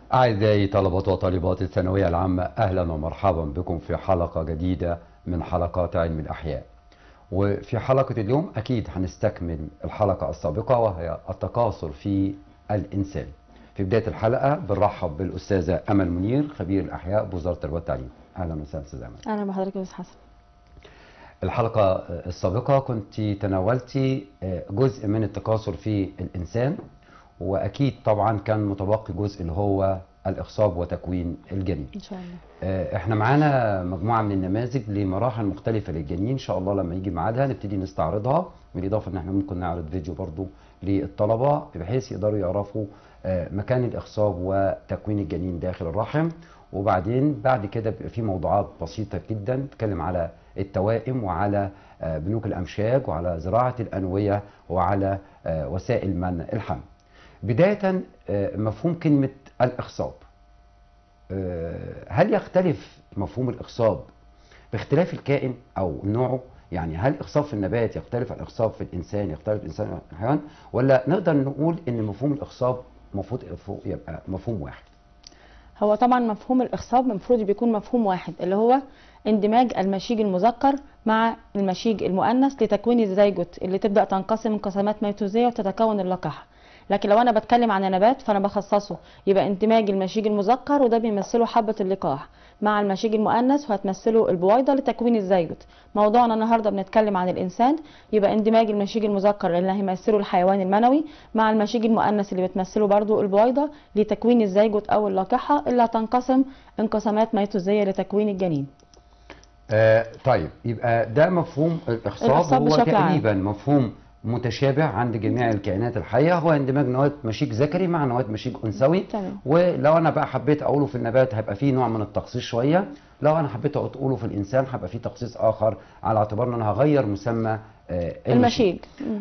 أعزائي طلبة وطالبات الثانوية العامة، أهلا ومرحبا بكم في حلقة جديدة من حلقات علم الأحياء. وفي حلقة اليوم أكيد هنستكمل الحلقة السابقة وهي التكاثر في الإنسان. في بداية الحلقة بنرحب بالأستاذة أمل منير، خبير الأحياء بوزارة التربية والتعليم. أهلا وسهلا أستاذة أمل. اهلا بحضرتك يا استاذ حسن. الحلقة السابقة كنت تناولتي جزء من التكاثر في الإنسان، واكيد طبعا كان متبقي جزء اللي هو الاخصاب وتكوين الجنين. ان شاء الله. احنا معانا مجموعه من النماذج لمراحل مختلفه للجنين، ان شاء الله لما يجي ميعادها نبتدي نستعرضها، بالاضافه ان احنا ممكن نعرض فيديو برضو للطلبه بحيث يقدروا يعرفوا مكان الاخصاب وتكوين الجنين داخل الرحم. وبعدين بعد كده بيبقى في موضوعات بسيطه جدا بتتكلم على التوائم وعلى بنوك الامشاج وعلى زراعه الانويه وعلى وسائل منع الحمل. بداية مفهوم كلمة الإخصاب، هل يختلف مفهوم الإخصاب باختلاف الكائن أو نوعه؟ يعني هل الإخصاب في النبات يختلف عن الإخصاب في الإنسان، يختلف الإنسان عن الحيوان، ولا نقدر نقول إن مفهوم الإخصاب المفروض يبقى مفهوم واحد؟ هو طبعا مفهوم الاخصاب المفروض بيكون مفهوم واحد، اللي هو اندماج المشيج المذكر مع المشيج المؤنث لتكوين الزيجوت اللي تبدا تنقسم انقسامات ميتوزيه وتتكون اللقاح. لكن لو انا بتكلم عن النبات فانا بخصصه يبقى اندماج المشيج المذكر، وده بيمثله حبه اللقاح، مع المشيج المؤنث وهتمثله البويضه لتكوين الزيجوت. موضوعنا النهارده بنتكلم عن الانسان، يبقى اندماج المشيج المذكر اللي هيمثله الحيوان المنوي مع المشيج المؤنث اللي بتمثله برضو البويضه لتكوين الزيجوت او اللقاحه اللي هتنقسم انقسامات ميتوزيه لتكوين الجنين. طيب، يبقى ده مفهوم الإخصاب، هو تقريبا مفهوم متشابه عند جميع الكائنات الحيه، هو اندماج نواه مشيج ذكري مع نواه مشيج انثوي. ولو انا بقى حبيت اقوله في النبات هيبقى فيه نوع من التخصيص شويه، لو انا حبيت اقوله في الانسان هيبقى فيه تخصيص اخر، على اعتبار ان انا هغير مسمى المشيج.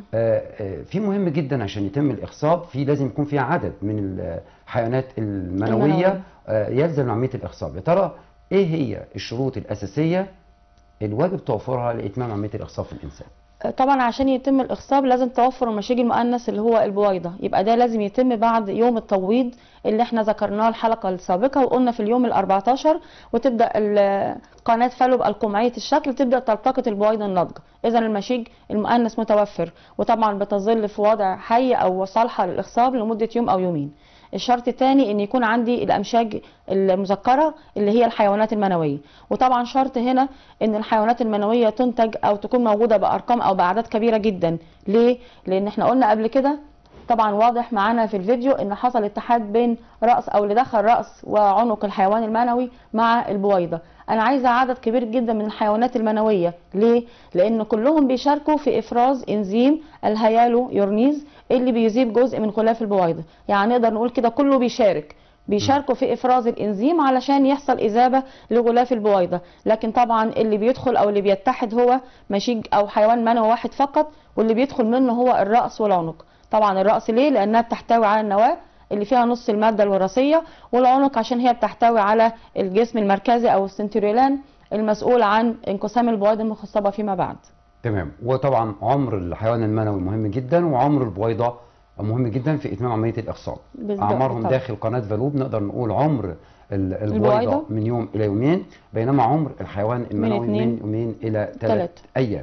في مهم جدا عشان يتم الاخصاب، في لازم يكون في عدد من الحيوانات المنويه يلزم عمليه الاخصاب. يا ترى ايه هي الشروط الاساسيه الواجب توفرها لاتمام عمليه الاخصاب في الانسان؟ طبعا عشان يتم الاخصاب لازم توفر المشيج المؤنث اللي هو البويضه، يبقى ده لازم يتم بعد يوم التبويض اللي احنا ذكرناه الحلقه السابقه، وقلنا في اليوم ال14 وتبدا قناه فالوب القمعيه الشكل تبدا تلتقط البويضه الناضجه. اذا المشيج المؤنث متوفر، وطبعا بتظل في وضع حي او صالحه للاخصاب لمده يوم او يومين. الشرط الثاني ان يكون عندي الامشاج المذكره اللي هي الحيوانات المنويه، وطبعا شرط هنا ان الحيوانات المنويه تنتج او تكون موجوده بارقام او باعداد كبيره جدا. ليه؟ لان احنا قلنا قبل كده طبعا واضح معانا في الفيديو ان حصل اتحاد بين راس او اللي دخل راس وعنق الحيوان المنوي مع البويضه. انا عايزه عدد كبير جدا من الحيوانات المنويه. ليه؟ لان كلهم بيشاركوا في افراز انزيم الهيالو يورنيز اللي بيذيب جزء من غلاف البويضه. يعني نقدر نقول كده كله بيشاركوا في افراز الانزيم علشان يحصل اذابه لغلاف البويضه. لكن طبعا اللي بيدخل او اللي بيتحد هو مشيج او حيوان منوي واحد فقط، واللي بيدخل منه هو الراس والعنق. طبعا الراس ليه؟ لانها بتحتوي على النواه اللي فيها نص الماده الوراثيه، والعنق عشان هي بتحتوي على الجسم المركزي او السنتريولان المسؤول عن انقسام البويضه المخصبه فيما بعد. تمام. وطبعا عمر الحيوان المنوي مهم جدا، وعمر البويضه مهم جدا في اتمام عمليه الاخصاب. اعمارهم داخل قناه فالوب نقدر نقول عمر البويضه من يوم الى يومين، بينما عمر الحيوان المنوي من يومين الى 3 ايام.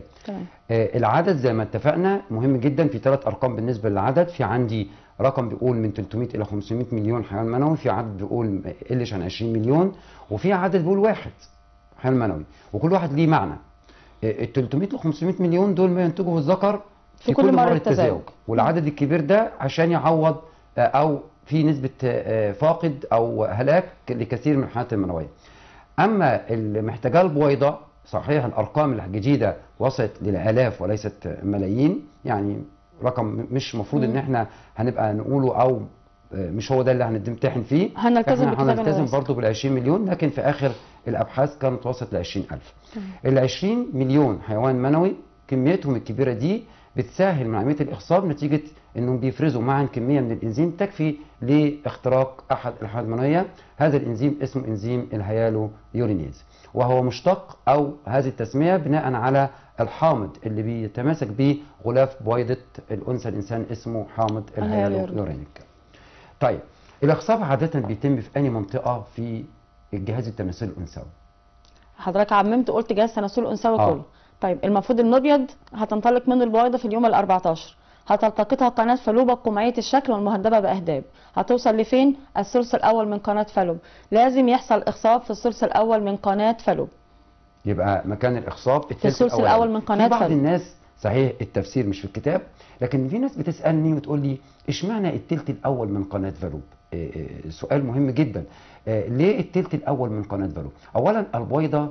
العدد زي ما اتفقنا مهم جدا، في 3 ارقام بالنسبه للعدد. في عندي رقم بيقول من 300 الى 500 مليون حيوان منوي، في عدد بيقول ما يقلش عن 20 مليون، وفي عدد بيقول 1 حيوان منوي، وكل واحد ليه معنى. ال 300 ل 500 مليون دول ما ينتجه الذكر في كل مرة تزاوج، والعدد الكبير ده عشان يعوض او في نسبة فاقد او هلاك لكثير من الحيوانات المنوية. اما اللي محتاجاه البويضة، صحيح الارقام الجديدة وصلت للالاف وليست ملايين، يعني رقم مش مفروض ان احنا هنبقى نقوله او مش هو ده اللي هنمتحن فيه. هنلتزم برضه بال 20 مليون، لكن في اخر الابحاث كانت وصلت ل 20,000. ال 20 مليون حيوان منوي كميتهم الكبيره دي بتسهل من عمليه الاخصاب، نتيجه انهم بيفرزوا معا كميه من الانزيم تكفي لاختراق احد الحيوانات المنويه. هذا الانزيم اسمه انزيم الهيالو يورينيز، وهو مشتق او هذه التسميه بناء على الحامض اللي بيتماسك به غلاف بويضه الانثى الانسان، اسمه حامض الهيالو يورينيك. طيب، الاخصاب عاده بيتم في اي منطقه في الجهاز التناسلي الانثوي؟ حضرتك عممت قلت جهاز تناسلي انثوي كله. طيب المفروض المبيض هتنطلق منه البويضه في اليوم ال14، هتلتقطها قناه فالوبه قمعيه الشكل والمهدبه باهداب. هتوصل لفين؟ الثلث الاول من قناه فالوب. لازم يحصل اخصاب في الثلث الاول من قناه فالوب. يبقى مكان الاخصاب في الثلث الاول من قناه فالوب. في بعض فالوب. الناس صحيح التفسير مش في الكتاب، لكن في ناس بتسالني وتقول لي اشمعنى الثلث الاول من قناه فالوب؟ سؤال مهم جدا. ليه الثلث الاول من قناه فالوب؟ اولا البويضه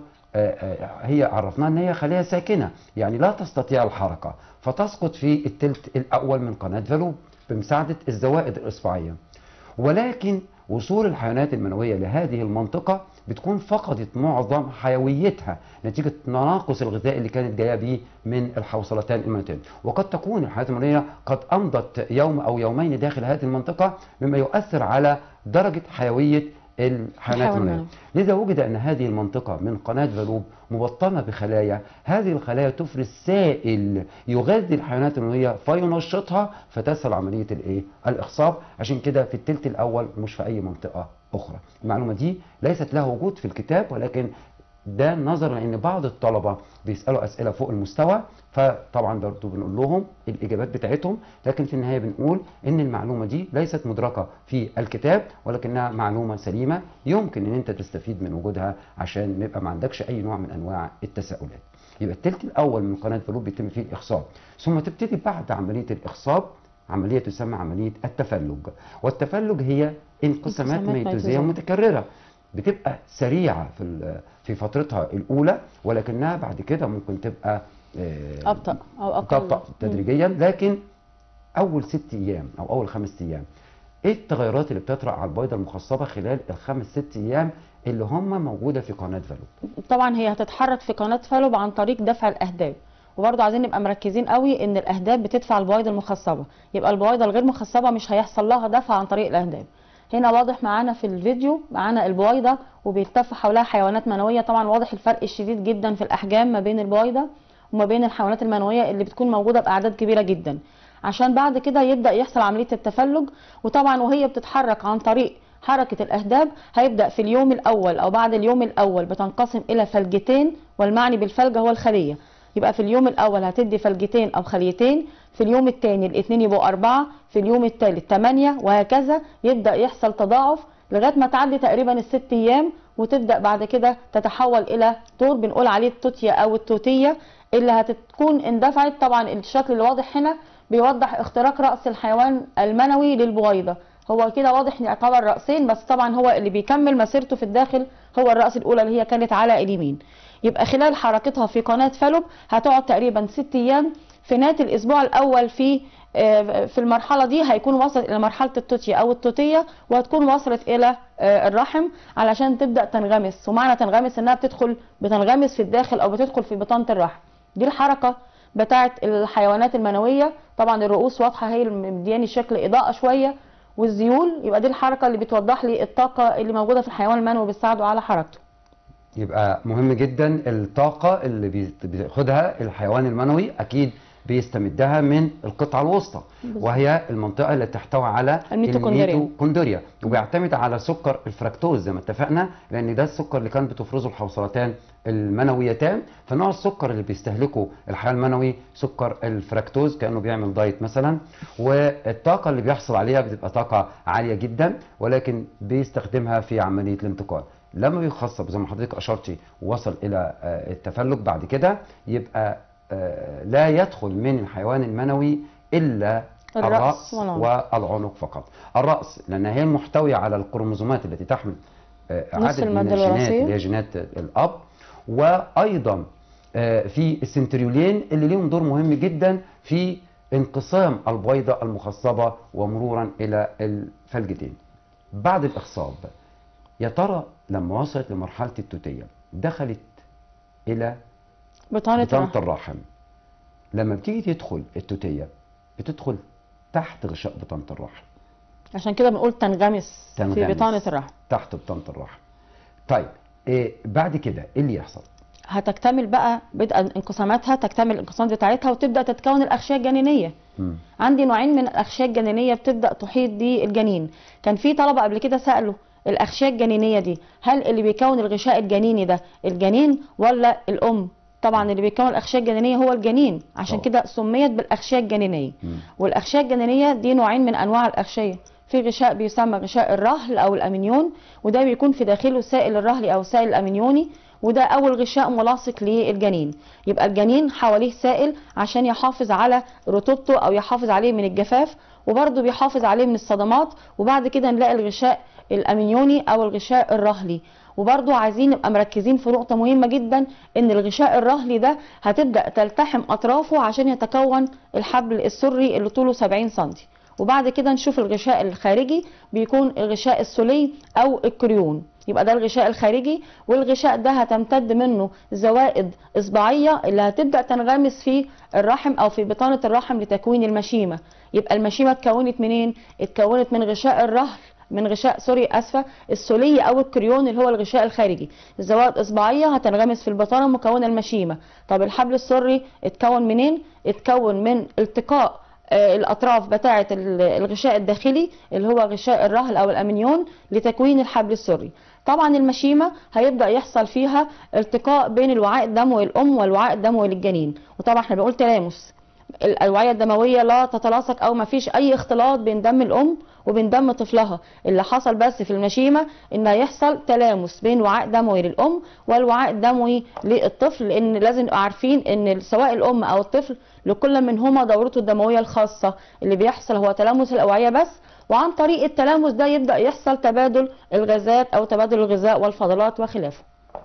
هي عرفناها ان هي خليه ساكنه، يعني لا تستطيع الحركه، فتسقط في الثلث الاول من قناه فالوب بمساعده الزوائد الاصبعيه. ولكن وصول الحيوانات المنويه لهذه المنطقه بتكون فقدت معظم حيويتها نتيجه التناقص الغذائي اللي كانت جايه به من الحوصلتان المنويتين، وقد تكون الحيوانات المنويه قد امضت يوم او يومين داخل هذه المنطقه، مما يؤثر على درجه حيويه الحيوانات المنويه. لذا وجد ان هذه المنطقه من قناه فالوب مبطنه بخلايا، هذه الخلايا تفرز سائل يغذي الحيوانات المنويه فينشطها فتسهل عمليه الاخصاب. عشان كده في الثلث الاول مش في اي منطقه اخرى. المعلومه دي ليست لها وجود في الكتاب، ولكن ده نظرا لان بعض الطلبه بيسالوا اسئله فوق المستوى، فطبعا برضه بنقول لهم الاجابات بتاعتهم، لكن في النهايه بنقول ان المعلومه دي ليست مدركه في الكتاب، ولكنها معلومه سليمه يمكن ان انت تستفيد من وجودها عشان ما يبقى ما عندكش اي نوع من انواع التساؤلات. يبقى الثلث الاول من قناه فالوب بيتم فيه الاخصاب، ثم تبتدي بعد عمليه الاخصاب عمليه تسمى عمليه التفلج، والتفلج هي انقسامات ميتوزيه متكرره بتبقى سريعه في فترتها الاولى، ولكنها بعد كده ممكن تبقى ابطا او اقل تبطأ تدريجيا. لكن اول 6 ايام او اول 5 ايام ايه التغيرات اللي بتطرأ على البيضه المخصبه خلال ال5 6 ايام اللي هم موجوده في قناه فالوب؟ طبعا هي هتتحرك في قناه فالوب عن طريق دفع الاهداب، وبرضه عايزين نبقى مركزين قوي ان الاهداب بتدفع البويضه المخصبه، يبقى البويضه الغير مخصبه مش هيحصل لها دفع عن طريق الاهداب. هنا واضح معانا في الفيديو معانا البويضه وبيلتف حولها حيوانات منويه، طبعا واضح الفرق الشديد جدا في الاحجام ما بين البويضه وما بين الحيوانات المنويه اللي بتكون موجوده باعداد كبيره جدا، عشان بعد كده يبدا يحصل عمليه التفلج. وطبعا وهي بتتحرك عن طريق حركه الاهداب هيبدا في اليوم الاول او بعد اليوم الاول بتنقسم الى فلجتين، والمعني بالفلجه هو الخليه. يبقى في اليوم الاول هتدي فلجتين او خليتين، في اليوم الثاني الاثنين يبقوا 4، في اليوم الثالث 8، وهكذا يبدا يحصل تضاعف لغايه ما تعدي تقريبا ال6 ايام، وتبدا بعد كده تتحول الى طور بنقول عليه التوتيه او التوتيه اللي هتكون اندفعت. طبعا الشكل اللي واضح هنا بيوضح اختراق راس الحيوان المنوي للبويضه، هو كده واضح ان يعتبر راسين، بس طبعا هو اللي بيكمل مسيرته في الداخل هو الراس الاولى اللي هي كانت على اليمين. يبقى خلال حركتها في قناه فالوب هتقعد تقريبا 6 ايام. في نهايه الاسبوع الاول في المرحله دي هيكون وصلت الى مرحله التوتيه او التوتيه، وهتكون وصلت الى الرحم علشان تبدا تنغمس. ومعنى تنغمس انها بتنغمس في الداخل او بتدخل في بطانه الرحم. دي الحركه بتاعه الحيوانات المنويه. طبعا الرؤوس واضحه هي اللي مدياني شكل اضاءه شويه، والذيول يبقى دي الحركه اللي بتوضح لي الطاقه اللي موجوده في الحيوان المنوي بتساعده على حركته. يبقى مهم جدا الطاقه اللي بياخدها الحيوان المنوي اكيد بيستمدها من القطعه الوسطى، وهي المنطقه اللي تحتوي على الميتوكوندريا، وبيعتمد على سكر الفركتوز زي ما اتفقنا، لان ده السكر اللي كان بتفرزه الحوصلتان المنويتان. فنوع السكر اللي بيستهلكه الحيوان المنوي سكر الفركتوز، كانه بيعمل دايت مثلا، والطاقه اللي بيحصل عليها بتبقى طاقه عاليه جدا، ولكن بيستخدمها في عمليه الانتقال. لما بيخصب زي ما حضرتك اشرتي ووصل الى التفلج بعد كده، يبقى لا يدخل من الحيوان المنوي إلا الرأس والعنق فقط. الرأس لأنها هي المحتوية على الكروموزومات التي تحمل عدد من الجينات اللي هي جينات الأب، وأيضا في السنتريولين اللي ليهم دور مهم جدا في انقسام البويضة المخصبة ومرورا إلى الفلجتين. بعد الإخصاب يا ترى لما وصلت لمرحلة التوتية دخلت إلى بطانة الرحم، لما بتيجي تدخل التوتية بتدخل تحت غشاء بطانة الرحم، عشان كده بنقول تنغمس في بطانة الرحم، تحت بطانة الرحم. طيب بعد كده ايه اللي يحصل؟ هتكتمل بقى بدء انقساماتها، تكتمل الانقسامات بتاعتها وتبدا تتكون الاغشيه الجنينيه. عندي نوعين من الاغشيه الجنينيه بتبدا تحيط بالجنين. كان في طلبه قبل كده سالوا الاغشيه الجنينيه دي هل اللي بيكون الغشاء الجنيني ده الجنين ولا الام؟ طبعا اللي بيكون الاغشيه الجنينيه هو الجنين، عشان كده سميت بالاغشيه الجنينيه. والاغشيه الجنينيه دي نوعين من انواع الاغشيه. في غشاء بيسمى غشاء الرهل او الامنيون، وده بيكون في داخله سائل الرهلي او سائل الامنيوني، وده اول غشاء ملاصق للجنين. يبقى الجنين حواليه سائل عشان يحافظ على رطوبته او يحافظ عليه من الجفاف، وبرده بيحافظ عليه من الصدمات. وبعد كده نلاقي الغشاء الامنيوني او الغشاء الرهلي. وبرده عايزين نبقى مركزين في نقطة مهمة جدا، ان الغشاء الرهلي ده هتبدأ تلتحم اطرافه عشان يتكون الحبل السري اللي طوله 70 سم. وبعد كده نشوف الغشاء الخارجي بيكون الغشاء السلي او الكريون. يبقى ده الغشاء الخارجي، والغشاء ده هتمتد منه زوائد اصبعيه اللي هتبدا تنغمس في الرحم او في بطانه الرحم لتكوين المشيمه. يبقى المشيمه اتكونت منين؟ اتكونت من غشاء الرهل، من غشاء السلي او الكريون اللي هو الغشاء الخارجي. الزوائد اصبعيه هتنغمس في البطانه مكونه المشيمه. طب الحبل السري اتكون منين؟ اتكون من التقاء الاطراف بتاعه الغشاء الداخلي اللي هو غشاء الرهل او الامنيون لتكوين الحبل السري. طبعا المشيمه هيبدا يحصل فيها التقاء بين الوعاء الدموي للام والوعاء الدموي للجنين. وطبعا احنا بنقول تلامس، الأوعية الدموية لا تتلاصق او ما فيش اي اختلاط بين دم الام وبين دم طفلها. اللي حصل بس في المشيمه ان هيحصل تلامس بين وعاء دموي للام والوعاء الدموي للطفل، لان لازم نبقى عارفين ان سواء الام او الطفل لكل منهما دورته الدمويه الخاصه. اللي بيحصل هو تلامس الاوعيه بس، وعن طريق التلامس ده يبدا يحصل تبادل الغازات او تبادل الغذاء والفضلات وخلافه.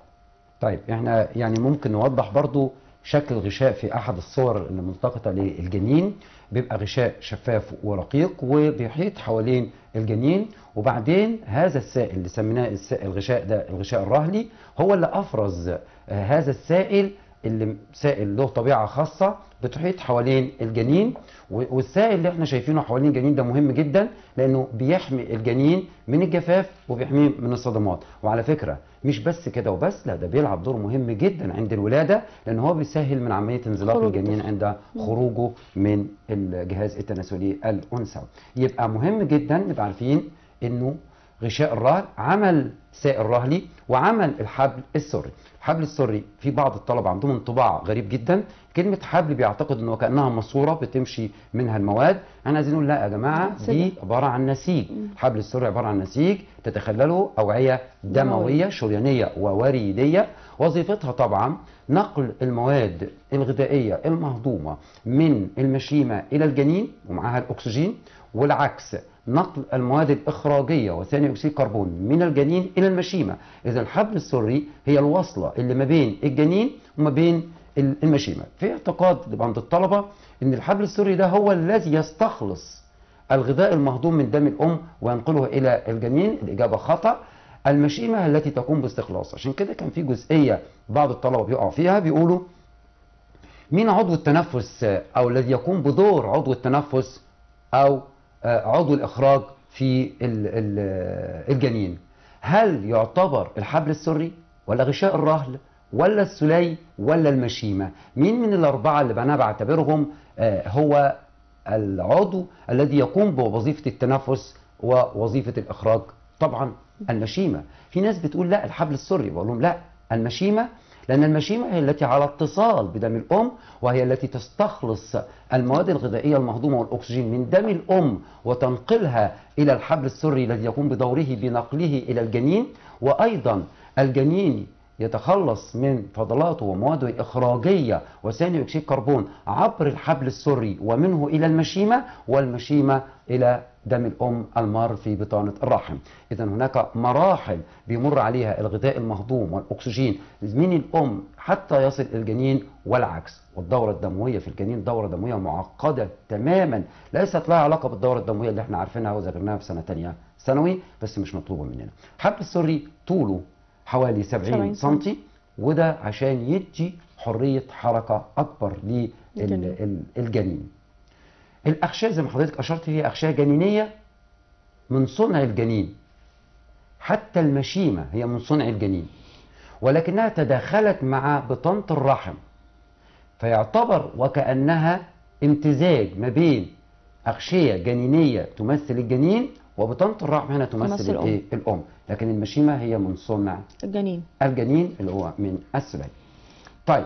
طيب احنا يعني ممكن نوضح برضو شكل الغشاء في احد الصور الملتقطه للجنين. بيبقى غشاء شفاف ورقيق وبيحيط حوالين الجنين، وبعدين هذا السائل اللي سميناه الغشاء ده الغشاء الرهلي هو اللي افرز هذا السائل، اللي سائل له طبيعه خاصه بتحيط حوالين الجنين. والسائل اللي احنا شايفينه حوالين الجنين ده مهم جدا، لانه بيحمي الجنين من الجفاف وبيحميه من الصدمات. وعلى فكره مش بس كده وبس، لا ده بيلعب دور مهم جدا عند الولاده، لان هو بيسهل من عمليه انزلاق الجنين عند خروجه من الجهاز التناسلي الانثوي. يبقى مهم جدا نبقى عارفين انه غشاء الرهل عمل سائل رهلي وعمل الحبل السري. الحبل السري في بعض الطلبه عندهم انطباع غريب جدا، كلمه حبل بيعتقد انه كانها ماسوره بتمشي منها المواد. احنا عايزين نقول لا يا جماعه، دي عباره عن نسيج. الحبل السري عباره عن نسيج تتخلله اوعيه دمويه شريانيه ووريديه، وظيفتها طبعا نقل المواد الغذائيه المهضومه من المشيمه الى الجنين ومعها الاكسجين، والعكس نقل المواد الإخراجية وثاني أكسيد الكربون من الجنين إلى المشيمة. إذا الحبل السري هي الوصلة اللي ما بين الجنين وما بين المشيمة. في اعتقاد عند الطلبة إن الحبل السري ده هو الذي يستخلص الغذاء المهضوم من دم الأم وينقله إلى الجنين. الإجابة خطأ. المشيمة التي تقوم باستخلاصه. عشان كده كان في جزئية بعض الطلبة بيقعوا فيها، بيقولوا مين عضو التنفس أو الذي يقوم بدور عضو التنفس أو عضو الإخراج في الجنين؟ هل يعتبر الحبل السري ولا غشاء الرهل ولا السلي ولا المشيمة؟ مين من الأربعة اللي أنا بعتبرهم هو العضو الذي يقوم بوظيفة التنفس ووظيفة الإخراج؟ طبعا المشيمة. في ناس بتقول لا الحبل السري، بقول لهم لا المشيمة، لأن المشيمة هي التي على اتصال بدم الأم، وهي التي تستخلص المواد الغذائية المهضومة والأكسجين من دم الأم وتنقلها إلى الحبل السري الذي يقوم بدوره بنقله إلى الجنين. وأيضا الجنين يتخلص من فضلاته ومواده الإخراجية وثاني أكسيد الكربون عبر الحبل السري ومنه إلى المشيمة، والمشيمة إلى دم الأم المار في بطانة الرحم. إذا هناك مراحل بيمر عليها الغذاء المهضوم والأكسجين من الأم حتى يصل الجنين والعكس. والدورة الدموية في الجنين دورة دموية معقدة تماما، ليست لها علاقة بالدورة الدموية اللي احنا عارفينها وذاكرناها في سنة تانية ثانوي، بس مش مطلوبة مننا. الحبل السري طوله حوالي 70 سنتي، وده عشان يدي حرية حركة أكبر للجنين. الأغشاء زي ما حضرتك أشرت هي أغشاء جنينية من صنع الجنين، حتى المشيمة هي من صنع الجنين. ولكنها تداخلت مع بطانة الرحم، فيعتبر وكأنها امتزاج ما بين أغشية جنينية تمثل الجنين وبطانة الرحم هنا تمثل الايه؟ الأم. لكن المشيمة هي من صنع الجنين اللي هو من الثدي. طيب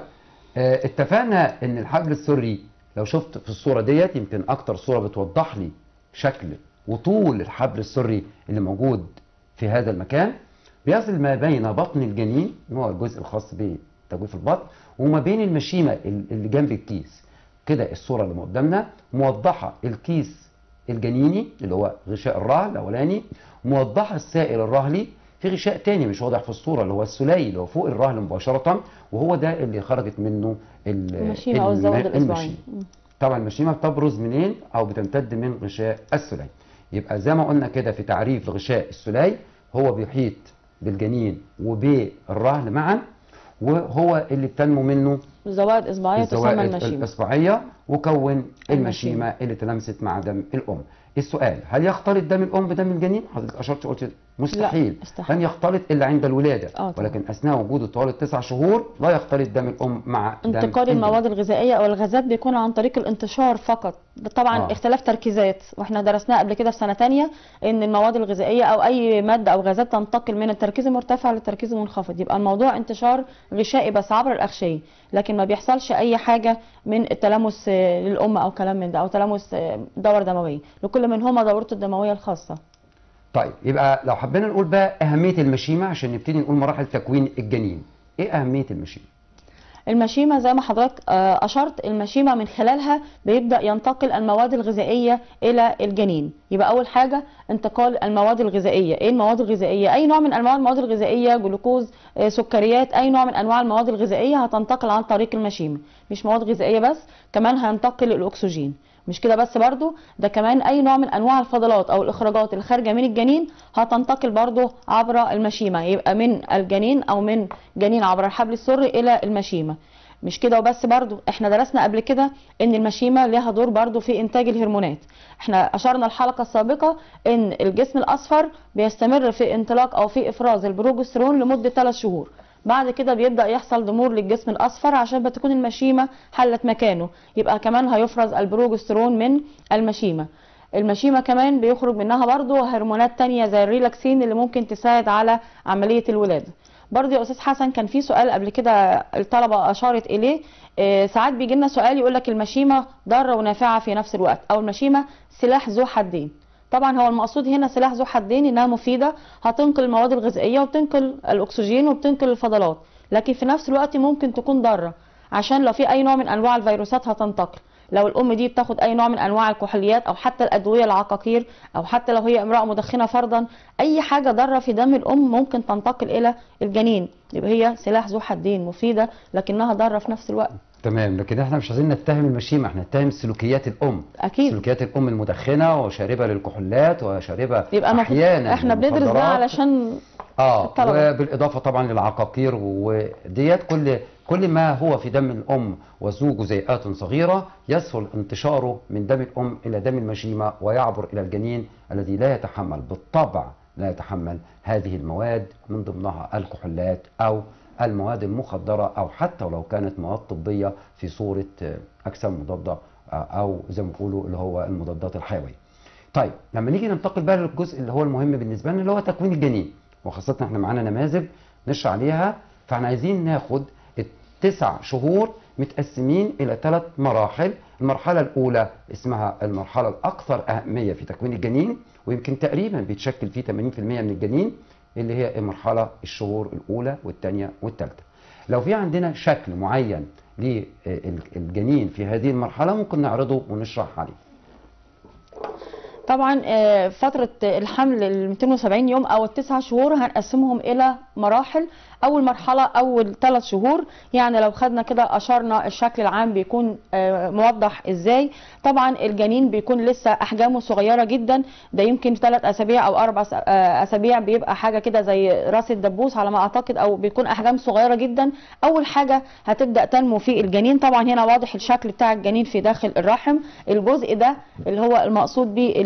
اتفقنا ان الحبل السري لو شفت في الصورة ديت، يمكن اكتر صورة بتوضح لي شكل وطول الحبل السري اللي موجود في هذا المكان، بيصل ما بين بطن الجنين هو الجزء الخاص بتجويف البطن وما بين المشيمة اللي جنب الكيس. كده الصورة اللي قدامنا موضحة الكيس الجنيني اللي هو غشاء الرهل الاولاني، موضحة السائل الرهلي في غشاء تاني مش واضح في الصورة اللي هو السلي اللي هو فوق الرهل مباشرة، وهو ده اللي خرجت منه المشيمة او الزواد الاسبوعي. طبعا المشيمة بتبرز منين او بتمتد من غشاء السلي. يبقى زي ما قلنا كده في تعريف الغشاء السلي، هو بيحيط بالجنين وبالرهل معا، وهو اللي بتنمو منه الزوائد الإصبعية تسمى المشيمة الإصبعية، وكون المشيمة اللي تلامست مع دم الأم. السؤال: هل يختلط دم الأم بدم الجنين؟ حضرتك أشرت قلت مستحيل، لن يختلط إلا عند الولادة، ولكن أثناء وجوده طوال ال9 شهور لا يختلط دم الأم مع دم انتقال المواد الغذائية أو الغازات بيكون عن طريق الانتشار فقط. طبعا اختلاف تركيزات، واحنا درسناه قبل كده في سنة تانية ان المواد الغذائية او اي مادة او غازات تنتقل من التركيز المرتفع للتركيز المنخفض، يبقى الموضوع انتشار غشائي بس عبر الأغشية، لكن ما بيحصلش اي حاجة من التلامس للأم او كلام من ده او تلامس دورة دموية، لكل منهما دورته الدموية الخاصة. طيب يبقى لو حبينا نقول بقى أهمية المشيمة عشان نبتدي نقول مراحل تكوين الجنين، ايه أهمية المشيمة؟ المشيمة زي ما حضرتك أشرت، المشيمة من خلالها بيبدأ ينتقل المواد الغذائية إلى الجنين. يبقى أول حاجة انتقال المواد الغذائية. إيه المواد الغذائية؟ أي نوع من أنواع المواد الغذائية، جلوكوز، سكريات، أي نوع من أنواع المواد الغذائية هتنتقل عن طريق المشيمة. مش مواد غذائية بس، كمان هينتقل الأكسجين. مش كده بس برضو، ده كمان اي نوع من انواع الفضلات او الاخراجات اللي خارجه من الجنين هتنتقل برضو عبر المشيمه، يبقى من الجنين او من جنين عبر الحبل السري الى المشيمه. مش كده وبس برضو، احنا درسنا قبل كده ان المشيمه لها دور برضو في انتاج الهرمونات. احنا اشرنا الحلقه السابقه ان الجسم الاصفر بيستمر في انطلاق او في افراز البروجسترون لمده 3 شهور، بعد كده بيبدأ يحصل ضمور للجسم الأصفر عشان بتكون المشيمة حلت مكانه، يبقى كمان هيفرز البروجسترون من المشيمة. المشيمة كمان بيخرج منها برضو هرمونات تانية زي الريلاكسين اللي ممكن تساعد على عملية الولادة. برضو يا أستاذ حسن كان في سؤال قبل كده الطلبة أشارت إليه، ساعات بيجي لنا سؤال يقول لك المشيمة ضارة ونافعة في نفس الوقت، أو المشيمة سلاح ذو حدين. طبعا هو المقصود هنا سلاح ذو حدين، انها مفيده، هتنقل المواد الغذائيه وبتنقل الاكسجين وبتنقل الفضلات، لكن في نفس الوقت ممكن تكون ضاره، عشان لو في اي نوع من انواع الفيروسات هتنتقل. لو الام دي بتاخد اي نوع من انواع الكحوليات او حتى الادويه العقاقير، او حتى لو هي امراه مدخنه فرضا، اي حاجه ضاره في دم الام ممكن تنتقل الى الجنين. يبقى هي سلاح ذو حدين، مفيده لكنها ضاره في نفس الوقت. تمام، لكن احنا مش عايزين نتهم المشيمة، احنا نتهم سلوكيات الام. اكيد سلوكيات الام المدخنه وشاربه للكحولات وشاربه يبقى احيانا احنا بندرس ده علشان الطلبة. وبالاضافه طبعا للعقاقير وديت، كل ما هو في دم الام وذو جزيئات صغيره يسهل انتشاره من دم الام الى دم المشيمه ويعبر الى الجنين الذي لا يتحمل بالطبع هذه المواد، من ضمنها الكحولات او المواد المخدرة، أو حتى ولو كانت مواد طبية في صورة أجسام مضادة أو زي ما بيقولوا اللي هو المضادات الحيوية. طيب لما نيجي ننتقل بقى للجزء اللي هو المهم بالنسبة لنا اللي هو تكوين الجنين، وخاصة احنا معانا نماذج نشرح عليها، فاحنا عايزين ناخد ال9 شهور متقسمين إلى 3 مراحل. المرحلة الأولى اسمها المرحلة الأكثر أهمية في تكوين الجنين، ويمكن تقريبا بيتشكل فيه 80% من الجنين، اللي هي المرحلة الشهور الأولى والثانية والثالثة. لو في عندنا شكل معين للجنين في هذه المرحلة ممكن نعرضه ونشرح عليه. طبعا فترة الحمل ال 270 يوم أو ال9 شهور هنقسمهم إلى مراحل. أول مرحلة أول 3 شهور، يعني لو خدنا كده أشرنا الشكل العام بيكون موضح إزاي. طبعا الجنين بيكون لسه أحجامه صغيرة جدا، ده يمكن 3 أسابيع أو 4 أسابيع بيبقى حاجة كده زي راس الدبوس على ما أعتقد، أو بيكون أحجام صغيرة جدا. أول حاجة هتبدأ تنمو في الجنين. طبعا هنا واضح الشكل بتاع الجنين في داخل الرحم، الجزء ده اللي هو المقصود به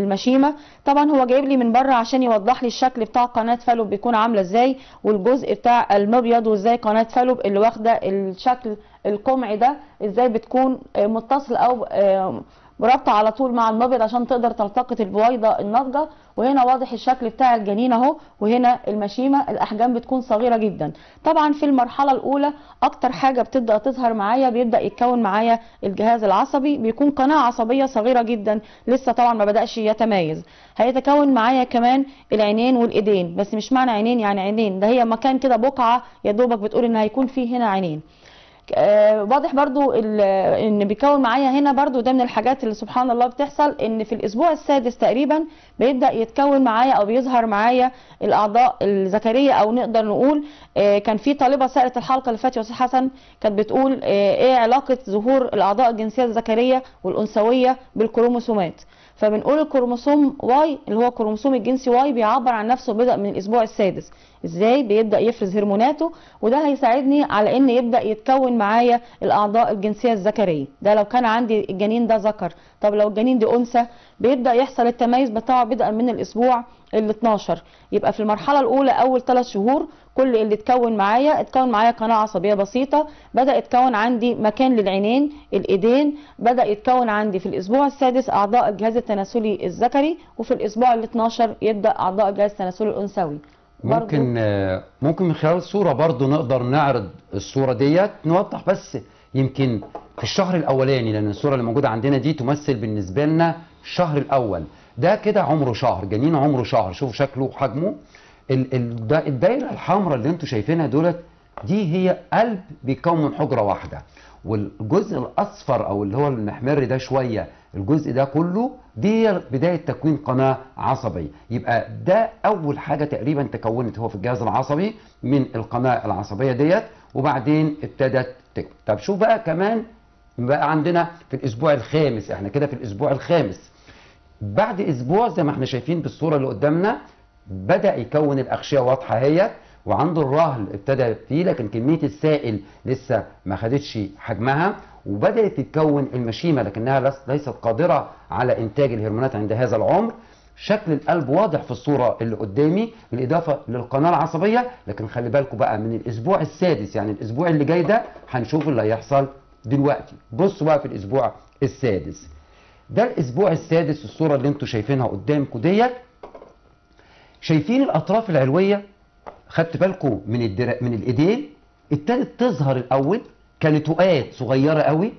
المشيمه. طبعا هو جايب لي من بره عشان يوضح لي الشكل بتاع قناه فالوب بيكون عامله ازاي، والجزء بتاع المبيض، وازاي قناه فالوب اللي واخده الشكل القمعي ده ازاي بتكون متصل او مرابطه على طول مع المبيض عشان تقدر تلتقط البويضه الناضجه. وهنا واضح الشكل بتاع الجنين اهو، وهنا المشيمه الاحجام بتكون صغيره جدا. طبعا في المرحله الاولى اكتر حاجه بتبدا تظهر معايا بيبدا يتكون معايا الجهاز العصبي، بيكون قناه عصبيه صغيره جدا لسه طبعا ما بداش يتميز. هيتكون معايا كمان العينين والايدين، بس مش معنى عينين يعني عينين، ده هي مكان كده بقعه يا دوبك بتقول ان هيكون فيه هنا عينين. واضح برضو ان بيكون معايا هنا برضو، ده من الحاجات اللي سبحان الله بتحصل، ان في الاسبوع السادس تقريبا بيبدا يتكون معايا او بيظهر معايا الاعضاء الذكريه، او نقدر نقول كان في طالبه سالت الحلقه اللي فاتت يا استاذ حسن كانت بتقول ايه علاقه ظهور الاعضاء الجنسيه الذكريه والانثويه بالكروموسومات. فبنقول الكروموسوم واي اللي هو الكروموسوم الجنسي واي بيعبر عن نفسه بدأ من الاسبوع السادس، ازاي بيبدأ يفرز هرموناته، وده هيساعدني على ان يبدأ يتكون معايا الاعضاء الجنسيه الذكريه. ده لو كان عندي الجنين ده ذكر. طب لو الجنين دي انثى بيبدأ يحصل التميز بتاعه بدءا من الاسبوع ال 12. يبقى في المرحله الاولى اول 3 شهور كل اللي اتكون معايا قناه عصبيه بسيطه، بدا يتكون عندي مكان للعينين، الايدين، بدا يتكون عندي في الاسبوع السادس اعضاء الجهاز التناسلي الذكري، وفي الاسبوع ال 12 يبدا اعضاء الجهاز التناسلي الانثوي. ممكن من خلال الصوره برضو نقدر نعرض الصوره ديت، نوضح بس يمكن في الشهر الاولاني، لان الصوره اللي موجوده عندنا دي تمثل بالنسبه لنا الشهر الاول. ده كده عمره شهر، جنين عمره شهر، شوفوا شكله وحجمه. الدايره الحمراء اللي انتم شايفينها دولت دي هي قلب بيتكون من حجره واحده، والجزء الاصفر او اللي هو المحمر ده شويه، الجزء ده كله دي بدايه تكوين قناه عصبيه. يبقى ده اول حاجه تقريبا تكونت هو في الجهاز العصبي من القناه العصبيه ديت، وبعدين ابتدت تكون. طب شوف بقى كمان بقى عندنا في الاسبوع الخامس، احنا كده في الاسبوع الخامس، بعد اسبوع زي ما احنا شايفين بالصوره اللي قدامنا بدأ يكون الأغشية واضحة اهيت، وعنده الرهل ابتدى فيه، لكن كمية السائل لسه ما خدتش حجمها، وبدأت تتكون المشيمة لكنها ليست قادرة على إنتاج الهرمونات عند هذا العمر. شكل القلب واضح في الصورة اللي قدامي بالإضافة للقناة العصبية. لكن خلي بالكم بقى من الأسبوع السادس، يعني الأسبوع اللي جاي ده هنشوف اللي هيحصل دلوقتي. بصوا بقى في الأسبوع السادس ده، الأسبوع السادس الصورة اللي انتوا شايفينها قدامكم ديت، شايفين الاطراف العلويه، خدت بالكم من الايدين ابتدت تظهر الاول كنتوءات صغيره قوي.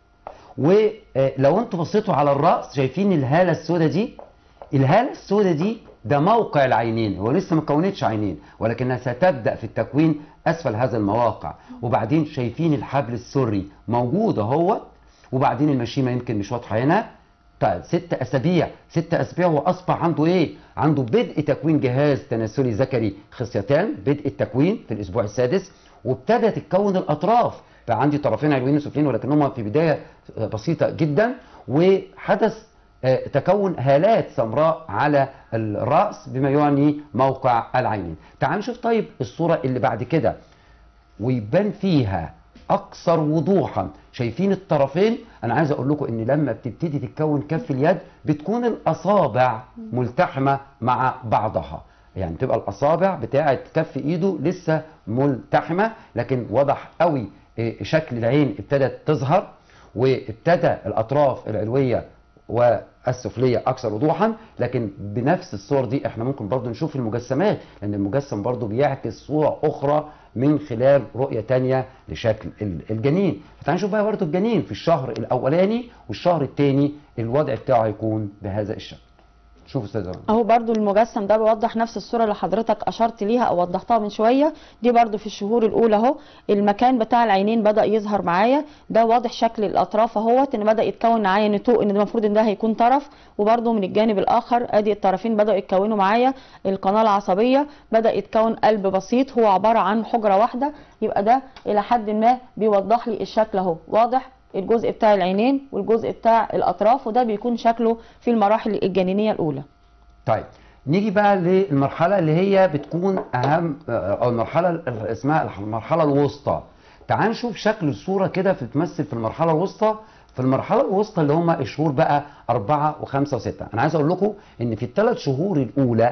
ولو انتوا بصيتوا على الراس شايفين الهاله السوداء دي، الهاله السوداء دي ده موقع العينين، هو لسه ما كونتش عينين ولكنها ستبدا في التكوين اسفل هذا المواقع. وبعدين شايفين الحبل السري موجود اهو، وبعدين المشيمه يمكن مش واضحه هنا. طيب 6 أسابيع وأصبح عنده إيه؟ عنده بدء تكوين جهاز تناسلي ذكري خصيتان، بدء التكوين في الأسبوع السادس، وابتدت تتكون الأطراف. بقى عندي طرفين علويين وسفليين ولكنهم في بداية بسيطة جدا، وحدث تكون هالات سمراء على الرأس بما يعني موقع العينين. تعالوا نشوف طيب الصورة اللي بعد كده، ويبان فيها اكثر وضوحا. شايفين الطرفين؟ انا عايز اقول لكم ان لما بتبتدي تتكون كف اليد بتكون الاصابع ملتحمه مع بعضها، يعني تبقى الاصابع بتاعه كف ايده لسه ملتحمه، لكن واضح قوي شكل العين ابتدت تظهر، وابتدى الاطراف العلويه والسفليه اكثر وضوحا. لكن بنفس الصور دي احنا ممكن برضو نشوف المجسمات، لان المجسم برضو بيعكس صوره اخرى من خلال رؤيه تانية لشكل الجنين. فتعالوا نشوف بقى برضو الجنين في الشهر الاولاني والشهر الثاني الوضع بتاعه هيكون بهذا الشكل. شوفوا استاذ اهو برضو المجسم ده بيوضح نفس الصوره اللي حضرتك اشرت ليها او وضحتها من شويه. دي برضو في الشهور الاولى اهو المكان بتاع العينين بدا يظهر معايا، ده واضح شكل الاطراف اهوت ان بدا يتكون معايا نتوء، ان ده المفروض ان ده هيكون طرف، وبرضو من الجانب الاخر ادي الطرفين بداوا يتكونوا معايا القناه العصبيه، بدا يتكون قلب بسيط هو عباره عن حجره واحده. يبقى ده الى حد ما بيوضح لي الشكل اهو، واضح الجزء بتاع العينين والجزء بتاع الاطراف، وده بيكون شكله في المراحل الجنينيه الاولى. طيب نيجي بقى للمرحله اللي هي بتكون اهم، او المرحله اسمها المرحله الوسطى. تعال نشوف شكل الصوره كده بتمثل في المرحله الوسطى. في المرحله الوسطى اللي هم الشهور بقى 4 و5 و6، انا عايز اقول لكم ان في ال3 شهور الاولى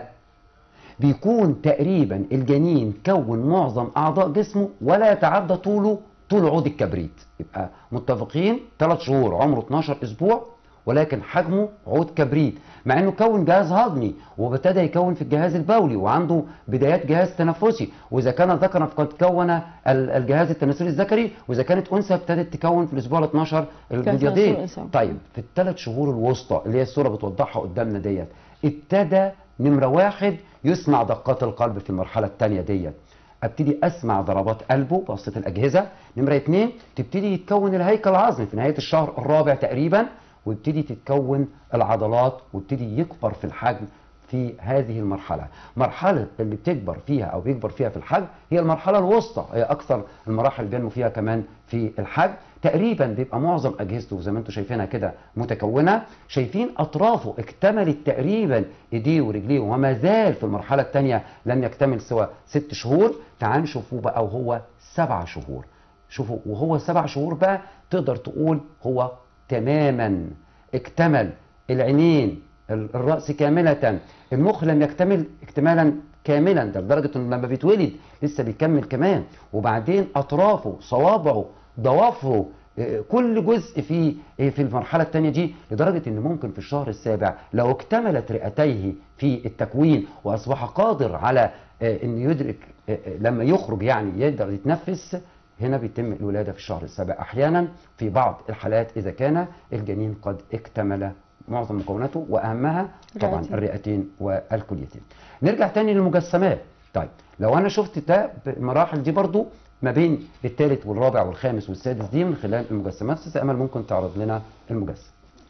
بيكون تقريبا الجنين كون معظم اعضاء جسمه ولا يتعدى طوله طول عود الكبريت. يبقى متفقين 3 شهور عمره 12 اسبوع ولكن حجمه عود كبريت، مع انه كون جهاز هضمي وابتدى يكون في الجهاز البولي وعنده بدايات جهاز تنفسي، واذا كان ذكرا فقد كون الجهاز التناسلي الذكري، واذا كانت انثى ابتدت تكون في الاسبوع ال 12 البيضتين. طيب في ال3 شهور الوسطى اللي هي الصوره بتوضحها قدامنا ديت، ابتدى نمره 1 يسمع دقات القلب في المرحله الثانيه ديت، ابتدي اسمع ضربات قلبه بواسطه الاجهزه. نمره 2 تبتدي يتكون الهيكل العظمي في نهايه الشهر الرابع تقريبا، ويبتدي تتكون العضلات ويبتدي يكبر في الحجم في هذه المرحله. مرحله اللي بتكبر فيها او بيكبر فيها في الحجم هي المرحله الوسطى، هي اكثر المراحل اللي بينمو فيها كمان في الحجم. تقريبا بيبقى معظم اجهزته زي ما انتم شايفينها كده متكونه، شايفين اطرافه اكتملت تقريبا ايديه ورجليه، وما زال في المرحله الثانيه لم يكتمل سوى 6 شهور. تعالوا نشوفوه بقى وهو 7 شهور. شوفوا وهو 7 شهور بقى تقدر تقول هو تماما اكتمل، العينين، الرأس كاملة، المخ لم يكتمل اكتمالا كاملا، ده لدرجة انه لما بيتولد لسه بيكمل كمان، وبعدين اطرافه، صوابعه، ضوافره، كل جزء في المرحلة الثانية دي، لدرجة ان ممكن في الشهر السابع لو اكتملت رئتيه في التكوين واصبح قادر على ان يدرك لما يخرج يعني يقدر يتنفس، هنا بيتم الولادة في الشهر السابع أحيانا في بعض الحالات إذا كان الجنين قد اكتمل معظم مكوناته وأهمها طبعا الرئتين والكليتين. نرجع تاني للمجسمات. طيب لو أنا شفت ده المراحل دي برضو ما بين الثالث والرابع والخامس والسادس دي من خلال المجسمات، أستاذ أمل ممكن تعرض لنا المجسم؟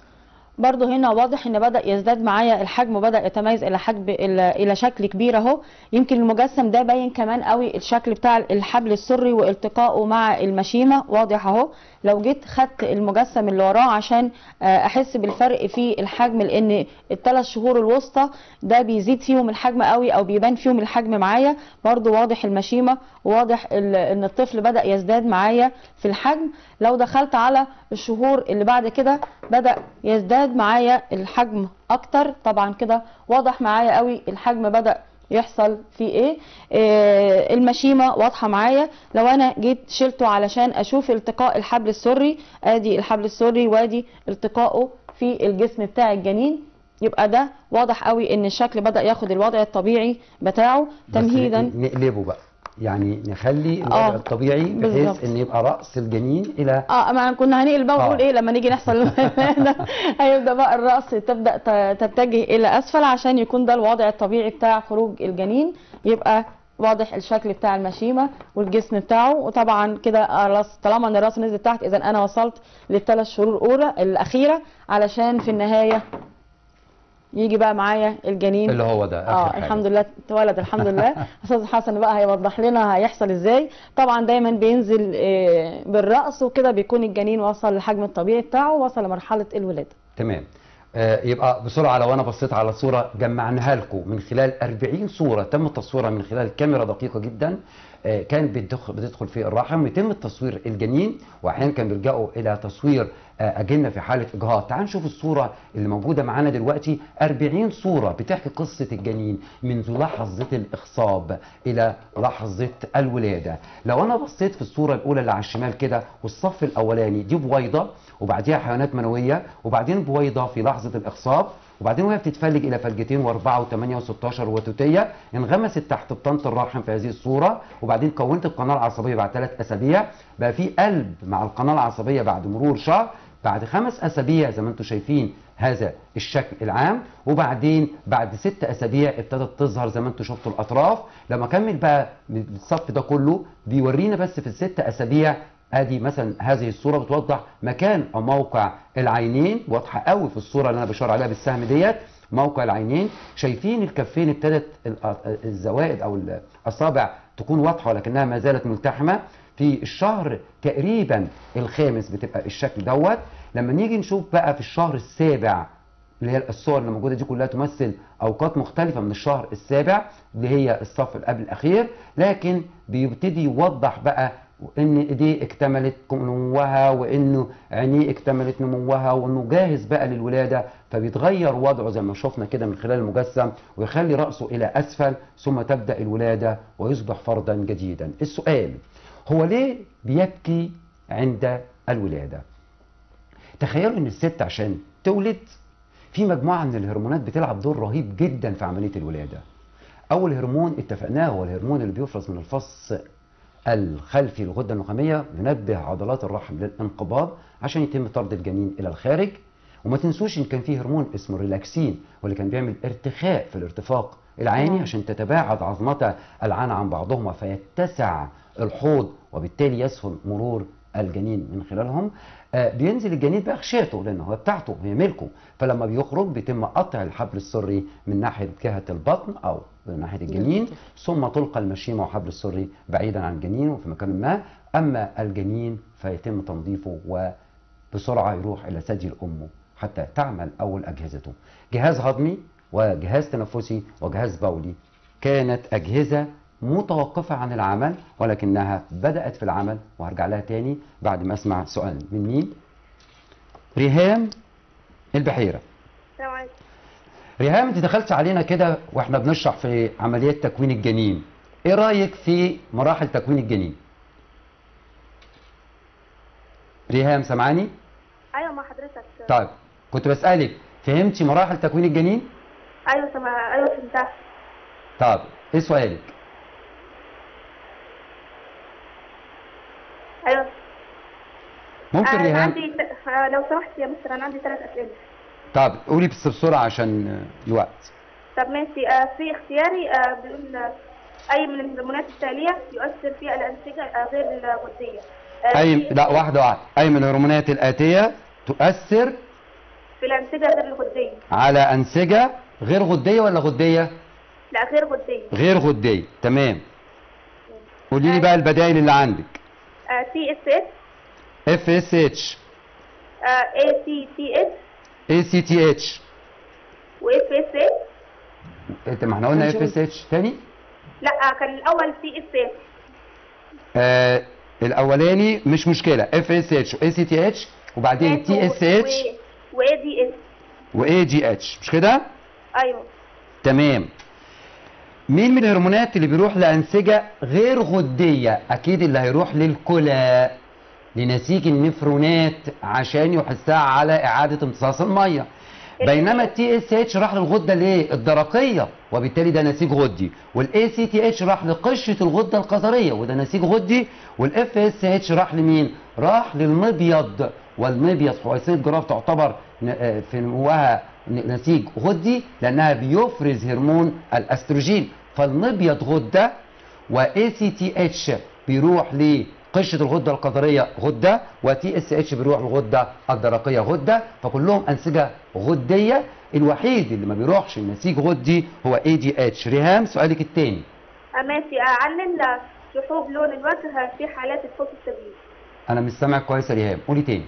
برضو هنا واضح ان بدأ يزداد معايا الحجم وبدأ يتميز الى شكل كبير اهو. يمكن المجسم ده باين كمان قوي الشكل بتاع الحبل السري والتقائه مع المشيمة واضح اهو. لو جيت خدت المجسم اللي وراه عشان احس بالفرق في الحجم، لان ال3 شهور الوسطى ده بيزيد فيهم الحجم قوي او بيبان فيهم الحجم معايا، برضو واضح المشيمة وواضح ان الطفل بدأ يزداد معايا في الحجم. لو دخلت على الشهور اللي بعد كده بدأ يزداد معايا الحجم اكتر، طبعا كده واضح معايا قوي الحجم بدأ يحصل فيه ايه. المشيمة واضحة معايا. لو انا جيت شلته علشان اشوف التقاء الحبل السري، ادي الحبل السري وادي التقائه في الجسم بتاع الجنين، يبقى ده واضح قوي ان الشكل بدأ ياخد الوضع الطبيعي بتاعه تمهيدا. نقلبه بقى يعني نخلي الوضع الطبيعي بحيث ان يبقى راس الجنين الى ما كنا هنقلب بقى ونقول ايه لما نيجي نحصل هيبدا بقى الراس تبدا تتجه الى اسفل عشان يكون ده الوضع الطبيعي بتاع خروج الجنين، يبقى واضح الشكل بتاع المشيمه والجسم بتاعه. وطبعا كده طالما ان الراس نزلت تحت اذا انا وصلت لل3 شهور الاولى الاخيره، علشان في النهايه يجي بقى معايا الجنين اللي هو ده اخر حاجه. الحمد لله اتولد الحمد لله. استاذ حسن بقى هيوضح لنا هيحصل ازاي. طبعا دايما بينزل بالراس وكده بيكون الجنين وصل للحجم الطبيعي بتاعه ووصل لمرحله الولاده. تمام. يبقى بسرعه لو انا بصيت على صوره جمعناها لكم من خلال 40 صوره تم تصويرها من خلال كاميرا دقيقه جدا، كانت بتدخل في الرحم يتم تصوير الجنين، واحيانا كان بيلجأوا الى تصوير اجنه في حاله اجهاض. تعال نشوف الصوره اللي موجوده معانا دلوقتي، 40 صوره بتحكي قصه الجنين منذ لحظه الاخصاب الى لحظه الولاده. لو انا بصيت في الصوره الاولى اللي على الشمال كده، والصف الاولاني دي بويضه وبعديها حيوانات منويه، وبعدين بويضه في لحظه الاخصاب، وبعدين وهي بتتفلج الى فلجتين و4 و8 و16 وتوتيه، انغمست تحت بطانه الرحم في هذه الصوره، وبعدين كونت القناه العصبيه بعد 3 اسابيع، بقى في قلب مع القناه العصبيه بعد مرور شهر، بعد 5 اسابيع زي ما انتم شايفين هذا الشكل العام، وبعدين بعد 6 اسابيع ابتدت تظهر زي ما انتم شفتوا الاطراف. لما اكمل بقى الصف ده كله بيورينا بس في ال6 اسابيع، ادي مثلا هذه الصوره بتوضح مكان او موقع العينين، واضحه قوي في الصوره اللي انا بشار عليها بالسهم ديت، موقع العينين. شايفين الكفين ابتدت الزوائد او الاصابع تكون واضحه ولكنها ما زالت ملتحمه. في الشهر تقريبا الخامس بتبقى الشكل دوت. لما نيجي نشوف بقى في الشهر السابع، اللي هي الصور اللي موجوده دي كلها تمثل اوقات مختلفه من الشهر السابع اللي هي الصف اللي قبل الاخير، لكن بيبتدي يوضح بقى وان ايديه اكتملت نموها، وانه عينيه اكتملت نموها، وانه جاهز بقى للولاده، فبيتغير وضعه زي ما شفنا كده من خلال المجسم، ويخلي راسه الى اسفل، ثم تبدا الولاده ويصبح فردا جديدا. السؤال هو ليه بيبكي عند الولاده؟ تخيلوا ان الست عشان تولد في مجموعه من الهرمونات بتلعب دور رهيب جدا في عمليه الولاده. اول هرمون اتفقناه هو الهرمون اللي بيفرز من الفص الخلفي للغده النخاميه، ينبه عضلات الرحم للانقباض عشان يتم طرد الجنين الى الخارج. وما تنسوش ان كان في هرمون اسمه الريلاكسين، واللي كان بيعمل ارتخاء في الارتفاق العيني عشان تتباعد عظمتا العانة عن بعضهما فيتسع الحوض، وبالتالي يسهل مرور الجنين من خلالهم. بينزل الجنين باغشيته لانه هو بتاعته، هي ملكه، فلما بيخرج بيتم قطع الحبل السري من ناحيه جهه البطن او من ناحيه الجنين، ثم تلقى المشيمه والحبل السري بعيدا عن الجنين وفي مكان ما. اما الجنين فيتم تنظيفه وبسرعه يروح الى ثدي الام حتى تعمل اول اجهزته، جهاز هضمي وجهاز تنفسي وجهاز بولي. كانت اجهزه متوقفة عن العمل ولكنها بدأت في العمل، وهرجع لها تاني بعد ما اسمع سؤال من مين؟ ريهام البحيرة. السلام عليكم. ريهام، انت دخلت علينا كده واحنا بنشرح في عمليات تكوين الجنين، ايه رأيك في مراحل تكوين الجنين؟ ريهام سامعاني؟ ايوه مع حضرتك. طيب كنت بسألك فهمتي مراحل تكوين الجنين؟ ايوه ايوه فهمتها. طيب ايه سؤالك؟ ايوه ممكن ريهام عندي لو سمحت يا مستر، انا عندي 3 اسئله. طب قولي بس بسرعه عشان الوقت. طب ماشي. في اختياري بيقول اي من الهرمونات التاليه يؤثر في الانسجه غير الغديه. لا واحده واحده. اي من الهرمونات الاتيه تؤثر في الانسجه غير الغديه. على انسجه غير غديه ولا غديه؟ لا غير غديه. غير غديه، تمام. قولي لي بقى البدائل اللي عندك. تي اس اتش، اف اس اتش، اي سي تي اتش، اي سي تي اتش، واف اس اتش. انت ما احنا قلنا اف اس اتش تاني؟ لا كان الاول تي اس اتش. الاولاني مش مشكله، اف اس اتش واي سي تي اتش، وبعدين تي اس اتش واي دي اتش واي جي اتش، مش كده؟ ايوه تمام. مين من الهرمونات اللي بيروح لأنسجة غير غدية؟ أكيد اللي هيروح للكلى، لنسيج النفرونات عشان يحثها على إعادة امتصاص المية. بينما التي اس اتش راح للغدة الايه؟ الدرقية، وبالتالي ده نسيج غدي. والاي سي تي اتش راح لقشرة الغدة القذرية وده نسيج غدي. والاف اس اتش راح لمين؟ راح للمبيض، والمبيض حويصلة جراف تعتبر في نموها نسيج غدي لانها بيفرز هرمون الاستروجين، فالمبيض غده. واي سي تي اتش بيروح لقشره الغده القذريه غده، وتي اس اتش بيروح للغده الدرقيه غده، فكلهم انسجه غديه. الوحيد اللي ما بيروحش لنسيج غدي هو اي جي اتش. ريهام سؤالك الثاني. ماشي. علل شحوب لون الوجه في حالات الفوق الشديد. انا مش سامعك كويس يا ريهام، قولي تاني.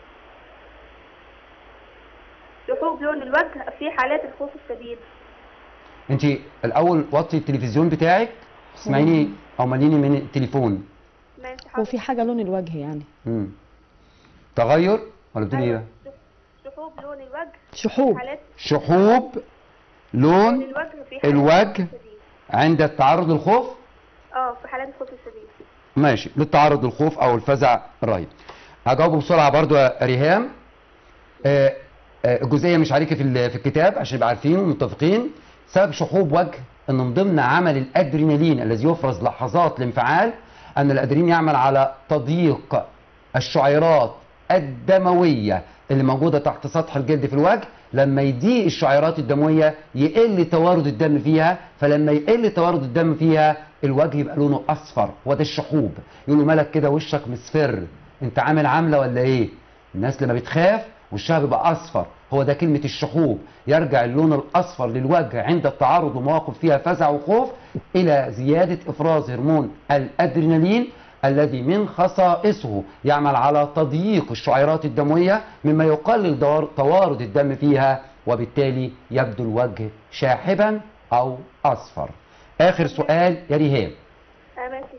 شحوب لون الوجه في حالات الخوف الشديد. انت الاول وطي التلفزيون بتاعك، اسمعيني او ماليني من التليفون. ماشي. هو في حاجه لون الوجه يعني تغير ولا بتقولي ايه؟ شحوب لون الوجه. شحوب. شحوب لون الوجه عند التعرض للخوف. في حالات الخوف الشديد. ماشي، للتعرض للخوف او الفزع الرهيب. هجاوبه بسرعه برضو يا ريهام. الجزئيه مش عليكي في الكتاب عشان نبقى عارفين ومتفقين. سبب شحوب وجه ان من ضمن عمل الادرينالين الذي يفرز لحظات الانفعال ان الادرينالين يعمل على تضييق الشعيرات الدمويه اللي موجوده تحت سطح الجلد في الوجه. لما يضيق الشعيرات الدمويه يقل توارد الدم فيها، فلما يقل توارد الدم فيها الوجه يبقى لونه اصفر، وده الشحوب. يقولوا مالك كده وشك مصفر، انت عامل عامله ولا ايه؟ الناس لما بتخاف وشها بيبقى اصفر، هو ده كلمه الشحوب. يرجع اللون الاصفر للوجه عند التعرض لمواقف فيها فزع وخوف الى زياده افراز هرمون الادرينالين الذي من خصائصه يعمل على تضييق الشعيرات الدمويه مما يقلل توارد الدم فيها، وبالتالي يبدو الوجه شاحبا او اصفر. اخر سؤال يا ريهام. ماشي.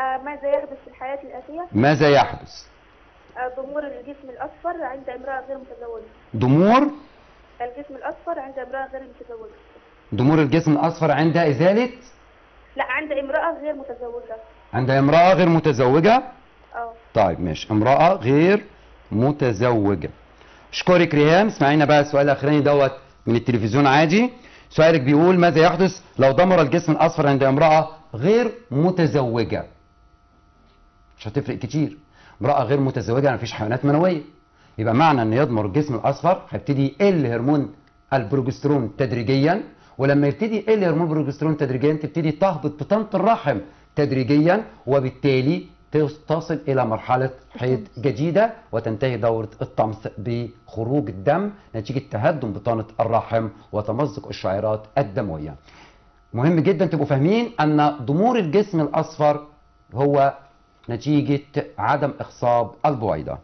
ماذا يحدث في الحياة الآتية؟ ماذا يحدث؟ ضمور الجسم الأصفر عند امرأة غير متزوجة. ضمور الجسم الأصفر عند امرأة غير متزوجة. ضمور الجسم الأصفر عند إزالة؟ لا، عند امرأة غير متزوجة. عند امرأة غير متزوجة؟ طيب ماشي، امرأة غير متزوجة. اشكرك ريهام. اسمعينا بقى السؤال الأخراني دوت من التلفزيون عادي. سؤالك بيقول ماذا يحدث لو ضمر الجسم الأصفر عند امرأة غير متزوجة؟ مش هتفرق كتير. امرأة غير متزوجة يعني مفيش حيوانات منوية، يبقى معنى ان يضمر الجسم الأصفر هيبتدي يقل هرمون البروجسترون تدريجيا، ولما يبتدي يقل هرمون البروجسترون تدريجيا تبتدي تهبط بطانة الرحم تدريجيا، وبالتالي تصل إلى مرحلة حيض جديدة وتنتهي دورة الطمس بخروج الدم نتيجة تهدم بطانة الرحم وتمزق الشعيرات الدموية. مهم جدا تبقوا فاهمين أن ضمور الجسم الأصفر هو نتيجة عدم إخصاب البويضة.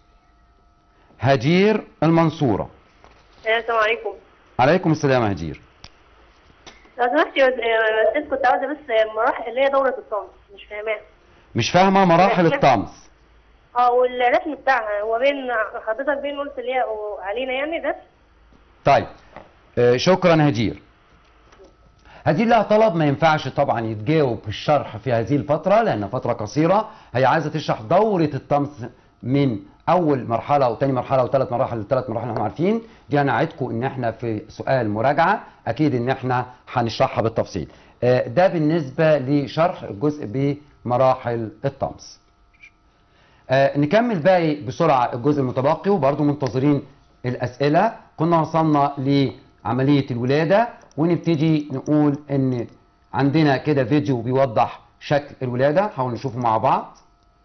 هجير المنصورة. السلام عليكم. عليكم السلام يا هجير. لو سمحتي يا استاذ، كنت عاوزه بس مراحل اللي هي دوره الطمس، مش فاهماها. مش فاهمه مراحل الطمس؟ والرسم بتاعها هو بين حضرتك بين قلت اللي هي علينا يعني ده. طيب شكرا هجير. هجير لها طلب ما ينفعش طبعا يتجاوب الشرح في هذه الفتره لان فتره قصيره، هي عايزه تشرح دوره الطمس من اول مرحله وثاني مرحله وثلاث مراحل للثلاث مراحل اللي احنا عارفين دي. انا عدتكم ان احنا في سؤال مراجعه اكيد ان احنا هنشرحها بالتفصيل. ده بالنسبه لشرح الجزء بمراحل الطمس. نكمل باقي بسرعه الجزء المتبقي وبرضه منتظرين الاسئله. كنا وصلنا لعمليه الولاده ونبتدي نقول ان عندنا كده فيديو بيوضح شكل الولاده، حاول نشوفه مع بعض.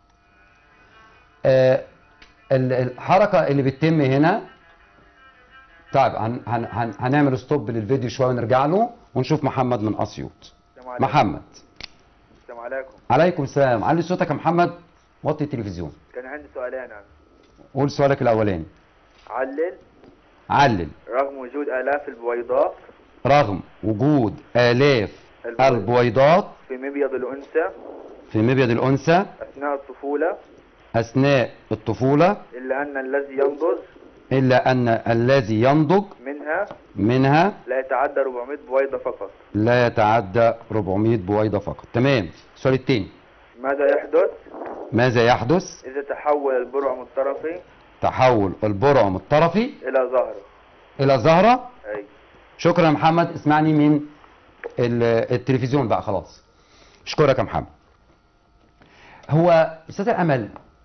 الحركه اللي بتتم هنا. طيب هنعمل ستوب للفيديو شويه ونرجع له ونشوف محمد من اسيوط. محمد. السلام عليكم. عليكم السلام. علي صوتك يا محمد، وطي التلفزيون. كان عندي سؤالين. قول سؤالك الاولاني. علل رغم وجود آلاف البويضات. رغم وجود آلاف البويضات في مبيض الأنثى. في مبيض الأنثى أثناء الطفولة. إلا أن الذي ينضج منها لا يتعدى 400 بويضة فقط. لا يتعدى 400 بويضة فقط. تمام. السؤال الثاني. ماذا يحدث إذا تحول البرعم الطرفي إلى زهرة. أي. شكرا يا محمد. اسمعني من التلفزيون بقى خلاص. اشكرك يا محمد. هو أستاذة أمل،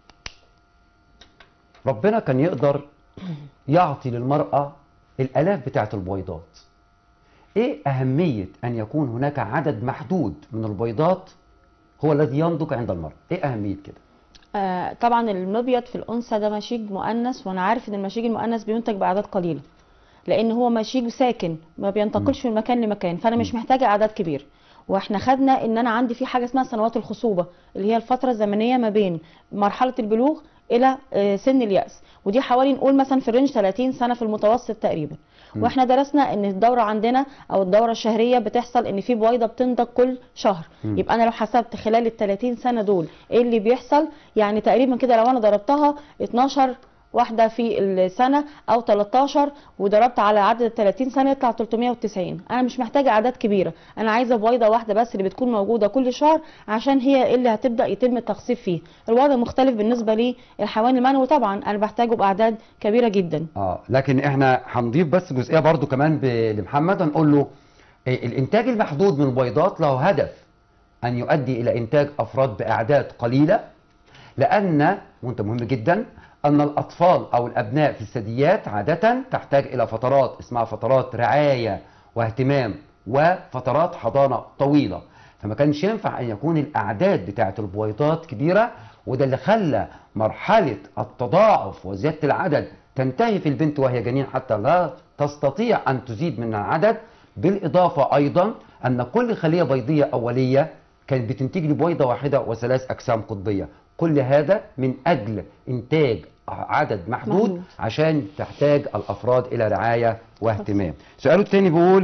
ربنا كان يقدر يعطي للمرأة الآلاف بتاعة البويضات. إيه أهمية أن يكون هناك عدد محدود من البويضات هو الذي ينضج عند المرأة؟ إيه أهمية كده؟ طبعا المبيض في الأنثى ده مشيج مؤنث، وأنا عارف إن المشيج المؤنث بينتج بأعداد قليلة لأن هو مشيج ساكن ما بينتقلش من مكان لمكان، فأنا مش محتاجة أعداد كبيرة. واحنا خدنا ان انا عندي في حاجه اسمها سنوات الخصوبه اللي هي الفتره الزمنيه ما بين مرحله البلوغ الى سن اليأس، ودي حوالي نقول مثلا في الرينج 30 سنه في المتوسط تقريبا. واحنا درسنا ان الدوره عندنا او الدوره الشهريه بتحصل ان في بويضه بتنضج كل شهر. يبقى انا لو حسبت خلال ال 30 سنه دول ايه اللي بيحصل، يعني تقريبا كده لو انا ضربتها 12 واحده في السنه او 13 وضربت على عدد 30 سنه يطلع 390. انا مش محتاجه اعداد كبيره، انا عايزه بويضه واحده بس اللي بتكون موجوده كل شهر عشان هي اللي هتبدا يتم التخصيب فيه. الوضع مختلف بالنسبه للحيوان المنوي، طبعا انا بحتاجه باعداد كبيره جدا. لكن احنا هنضيف بس جزئيه برضو كمان لمحمد، هنقول له الانتاج المحدود من البويضات له هدف ان يؤدي الى انتاج افراد باعداد قليله، لان وانت مهم جدا أن الأطفال أو الأبناء في الثدييات عادة تحتاج إلى فترات اسمها فترات رعاية واهتمام وفترات حضانة طويلة، فما كانش ينفع أن يكون الأعداد بتاعة البويضات كبيرة، وده اللي خلى مرحلة التضاعف وزيادة العدد تنتهي في البنت وهي جنين حتى لا تستطيع أن تزيد من العدد. بالإضافة أيضا أن كل خلية بيضية أولية كانت بتنتج لي بويضة واحدة وثلاث أجسام قطبية، كل هذا من أجل إنتاج عدد محدود عشان تحتاج الأفراد إلى رعاية واهتمام. سؤاله الثاني بيقول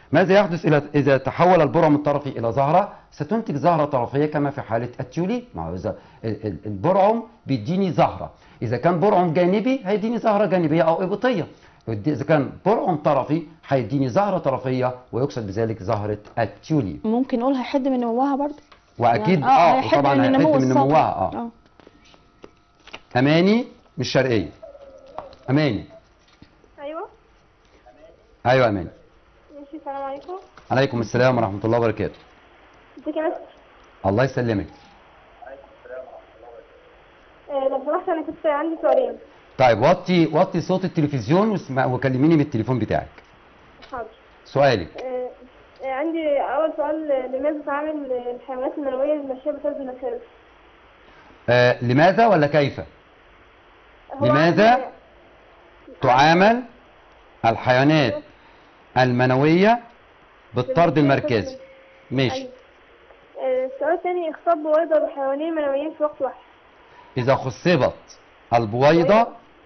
ماذا يحدث إذا تحول البرعم الطرفي إلى زهرة؟ ستنتج زهرة طرفية كما في حالة التيوليب. ما هو إذا البرعم بيديني زهرة، إذا كان برعم جانبي هيديني زهرة جانبية أو إبطية، إذا كان برعم طرفي هيديني زهرة طرفية ويقصد بذلك زهرة التيوليب. ممكن نقول هيحد من نموها برضه. وأكيد يعني طبعا هيحد من نموها. أماني من الشرقية. أماني. أيوه أماني. ماشي، السلام عليكم. عليكم السلام ورحمة الله وبركاته. ازيك يا مستر؟ الله يسلمك. لو سمحت انا كنت عندي سؤالين. طيب وطي صوت التلفزيون وكلميني من التليفون بتاعك. حاضر. سؤالك. عندي اول سؤال، لماذا تعامل الحيوانات المنويه الماشيه بطرد المكارث؟ لماذا ولا كيف؟ لماذا تعامل الحيوانات المنويه بالطرد المركزي؟ ماشي. السؤال الثاني، اخصاب بويضه بحيوانين منويين في وقت واحد. إذا خصبت البويضة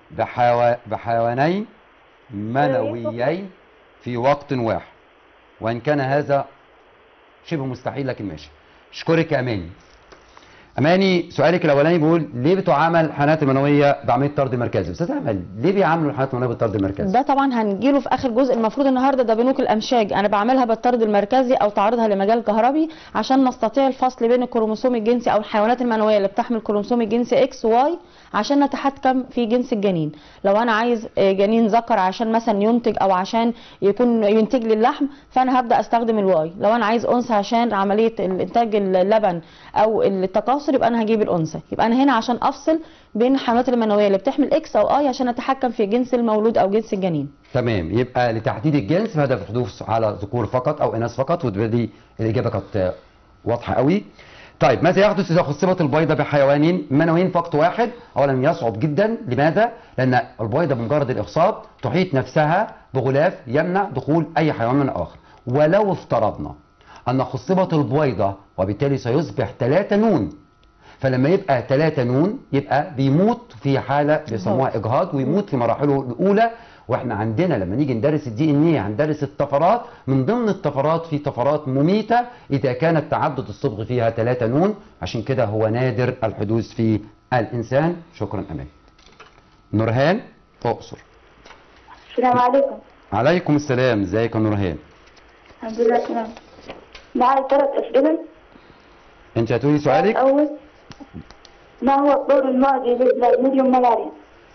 بحيوانين منويين في وقت واحد، وإن كان هذا شبه مستحيل لكن ماشي. أشكرك يا أماني. أماني، سؤالك الأولاني بيقول ليه بتعامل الحيوانات المنوية بعملية طرد مركزي؟ أستاذ أمل، ليه بيعاملوا الحيوانات المنوية بالطرد المركزي؟ ده طبعا هنجيله في آخر جزء المفروض النهارده، ده بنوك الأمشاج، أنا بعملها بالطرد المركزي أو تعرضها لمجال كهربي عشان نستطيع الفصل بين الكروموسوم الجنسي أو الحيوانات المنوية اللي بتحمل كروموسوم الجنسي إكس وواي عشان نتحكم في جنس الجنين. لو أنا عايز جنين ذكر عشان مثلا ينتج أو عشان ينتج لي اللحم فأنا هبدأ أستخدم الواي، لو أنا عايز أنثى عشان عملية إنتاج اللبن أو التكاثر يبقى أنا هجيب الأنثى. يبقى أنا هنا عشان أفصل بين الحيوانات المنوية اللي بتحمل إكس أو أي عشان أتحكم في جنس المولود أو جنس الجنين. تمام، يبقى لتحديد الجنس بهدف الحدوث على ذكور فقط أو إناث فقط، ودي الإجابة كانت واضحة قوي. طيب ماذا يحدث إذا خصبت البويضة بحيوانين منويين في وقت واحد؟ أولا يصعب جدا، لماذا؟ لأن البويضة بمجرد الإخصاب تحيط نفسها بغلاف يمنع دخول أي حيوان من آخر. ولو افترضنا أن خصبت البويضة وبالتالي سيصبح 3 نون، فلما يبقى 3 نون يبقى بيموت في حالة بيسموها إجهاض ويموت في مراحله الأولى. واحنا عندنا لما نيجي ندرس الدي ان ايه هندرس الطفرات، من ضمن الطفرات في طفرات مميته اذا كان التعدد الصبغي فيها 3 نون، عشان كده هو نادر الحدوث في الانسان. شكرا امان. نورهان اقصر. السلام عليكم. عليكم السلام، ازيك يا نورهان؟ الحمد لله تمام. معايا 3 اسئله. انت هتقولي سؤالك؟ اول، ما هو الطور المعدي للبلازموديوم ملاريا؟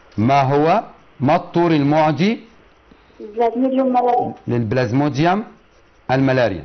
ما الطور المعدي للبلازموديوم الملاريا؟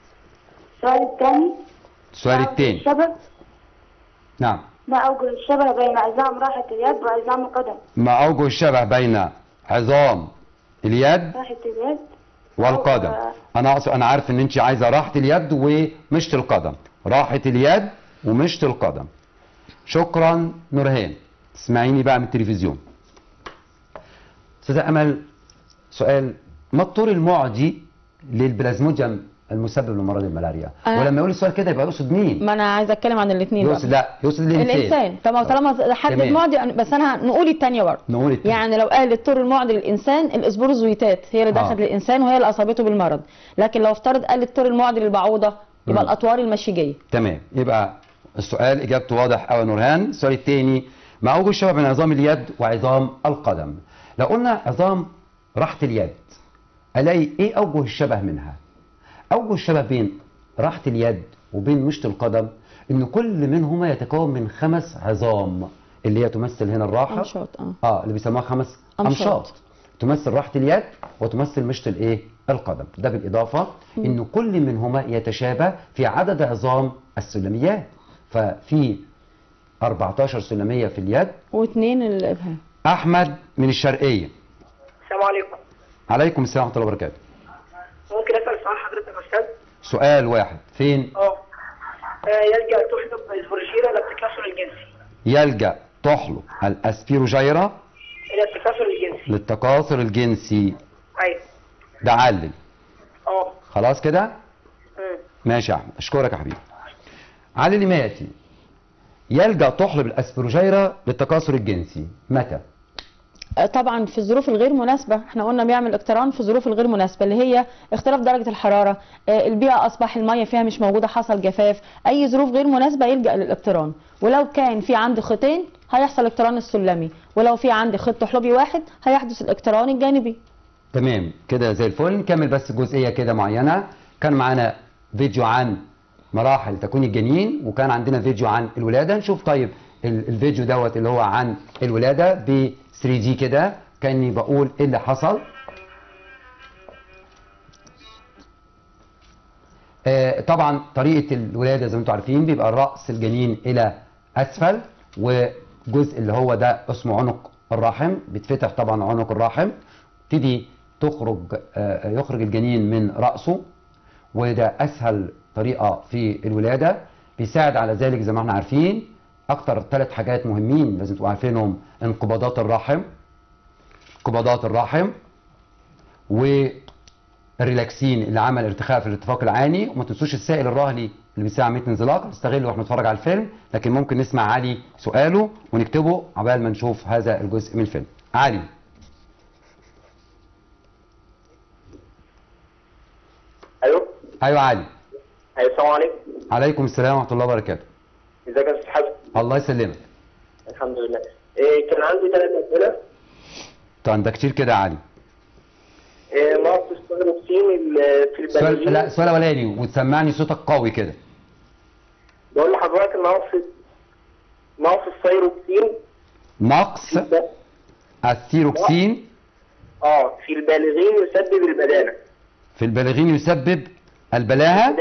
السؤال الثاني. الشبه. نعم. ما أوجه الشبه بين عظام راحة اليد وعظام القدم؟ ما أوجه الشبه بين عظام اليد والقدم؟ أنا عارف إن أنت عايزة راحة اليد ومشط القدم، راحة اليد ومشط القدم. شكرا نورهان. اسمعيني بقى من التلفزيون. أستاذة أمل، سؤال، ما الطور المعدي للبلازموديوم المسبب لمرض الملاريا؟ ولما يقول السؤال كده يبقى يقصد مين؟ ما انا عايزه اتكلم عن الاثنين. يقصد الانسان. طالما حدد معدي، بس انا نقول الثانيه برضه. نقول الثانيه. يعني لو قال الطور المعدي للانسان الاسبوروزويتات هي اللي دخلت للانسان وهي اللي اصابته بالمرض، لكن لو افترض قال الطور المعدي للبعوضه يبقى الاطوار المشيجيه. تمام، يبقى السؤال اجابته واضح قوي يا نورهان. السؤال الثاني، ما اوجه الشبه بين عظام اليد وعظام القدم؟ لو قلنا عظام راحة اليد الاقي ايه اوجه الشبه منها؟ اوجه الشبه بين راحة اليد وبين مشط القدم ان كل منهما يتكون من 5 عظام اللي هي تمثل هنا الراحة. أمشاط. اللي بيسموها 5 أمشاط تمثل راحة اليد وتمثل مشط الايه؟ القدم. ده بالاضافة ان كل منهما يتشابه في عدد عظام السلميات، ففي 14 سلمية في اليد و2 الابهام. احمد من الشرقية. السلام عليكم. عليكم السلام ورحمة الله وبركاته. ممكن اسال سؤال حضرتك يا استاذ؟ سؤال واحد. فين؟ يلجأ تحلب الاسبروجيرا الى التكاثر الجنسي. يلجأ تحلب الاسبيروجيرا الى التكاثر الجنسي. للتكاثر الجنسي. ايوه. ده علل. خلاص كده؟ ماشي يا احمد، اشكرك يا حبيبي. علل ما ياتي. يلجأ تحلب الاسبيروجيرا للتكاثر الجنسي متى؟ طبعا في الظروف الغير مناسبه، احنا قلنا بيعمل اقتران في الظروف الغير مناسبه اللي هي اختلاف درجه الحراره، البيئه اصبح الميه فيها مش موجوده، حصل جفاف، اي ظروف غير مناسبه يلجا للاقتران. ولو كان في عندي خيطين هيحصل الاقتران السلمي، ولو في عندي خيط طحلبي واحد هيحدث الاقتران الجانبي. تمام كده زي الفل. نكمل بس جزئيه كده معينه. كان معانا فيديو عن مراحل تكوين الجنين، وكان عندنا فيديو عن الولاده. نشوف طيب الفيديو دوت اللي هو عن الولاده ب 3 دي كده، كاني بقول ايه اللي حصل. طبعا طريقه الولاده زي ما انتم عارفين بيبقى راس الجنين الى اسفل، وجزء اللي هو ده اسمه عنق الرحم بيتفتح طبعا عنق الرحم، تبتدي يخرج الجنين من راسه، وده اسهل طريقه في الولاده. بيساعد على ذلك زي ما احنا عارفين اكتر 3 حاجات مهمين لازم تبقوا عارفينهم: انقباضات الرحم، انقباضات الرحم، والريلاكسين اللي عمل ارتخاء في الاتفاق العاني. وما تنسوش السائل الرهلي اللي بيساعد عمليه انزلاق، نستغله واحنا بنتفرج على الفيلم، لكن ممكن نسمع علي سؤاله ونكتبه عبال ما نشوف هذا الجزء من الفيلم. علي. ايوه علي. ايوه السلام عليكم. عليكم السلام ورحمه الله وبركاته. ازيك يا استاذ حسن؟ الله يسلمك. الحمد لله. كان عندي 3 اسئله. طبعا ده كتير كده يا علي. نقص الثيروكسين في البلالين. لا السؤال الاولاني وتسمعني صوتك قوي كده. بقول لحضرتك نقص الثيروكسين. نقص الثيروكسين في البالغين يسبب البدانه. في البالغين يسبب البلاهه.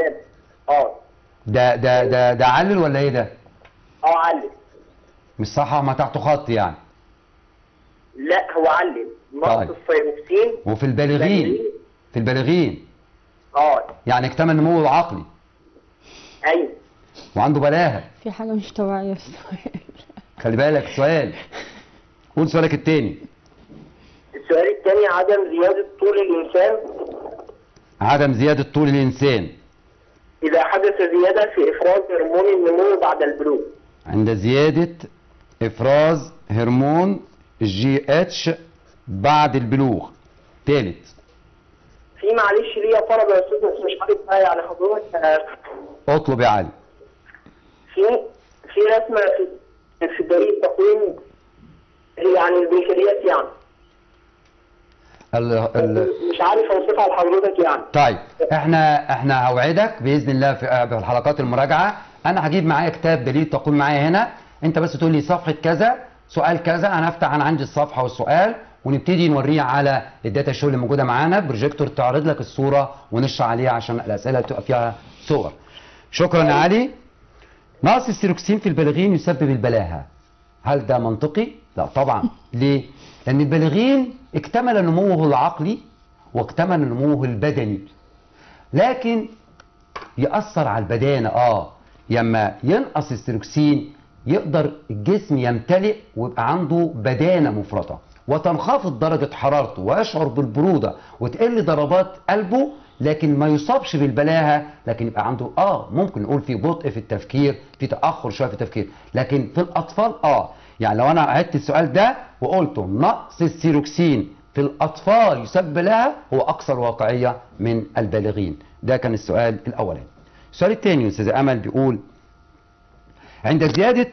ده علل ولا ايه ده؟ علل. مش صح ما تحته خط يعني. لا هو علل. نقص الثيروكسين وفي البالغين. في البالغين يعني اكتمل النمو العقلي. ايوه. وعنده بلاهه. في حاجه مش طبيعيه في السؤال. خلي بالك سؤال. قول سؤالك الثاني. السؤال الثاني عدم زياده طول الانسان. عدم زياده طول الانسان إذا حدث زيادة في إفراز هرمون النمو بعد البلوغ. عند زيادة إفراز هرمون GH بعد البلوغ. ثالث. في معلش ليا طلب يا أستاذ بس مش عارف بقى يعني حضرتك. اطلب يا علي. في رسمة في دليل تقويم يعني البيكريات يعني. مش عارف اوصفها لحضرتك يعني. طيب احنا هوعدك باذن الله في الحلقات المراجعه انا هجيب معايا كتاب دليل تقويم معايا هنا، انت بس تقول لي صفحه كذا سؤال كذا، انا هفتح انا عندي الصفحه والسؤال ونبتدي نوريه على الداتا شو اللي موجوده معانا، بروجيكتور تعرض لك الصوره ونشرح عليها عشان الاسئله تبقى فيها صور. شكرا يا علي. نقص الثيروكسين في البالغين يسبب البلاهه. هل ده منطقي؟ لا طبعا. ليه؟ لأن البالغين اكتمل نموه العقلي واكتمل نموه البدني، لكن يأثر على البدانة. لما ينقص الثيروكسين يقدر الجسم يمتلئ ويبقى عنده بدانة مفرطة وتنخفض درجة حرارته ويشعر بالبرودة وتقل ضربات قلبه، لكن ما يصابش بالبلاهة، لكن يبقى عنده ممكن نقول في بطء في التفكير، في تأخر شوية في التفكير. لكن في الأطفال يعني لو انا عدت السؤال ده وقلته نقص الثيروكسين في الاطفال يسبب بلاهه هو اكثر واقعيه من البالغين. ده كان السؤال الاولاني. السؤال الثاني استاذ امل بيقول عند زياده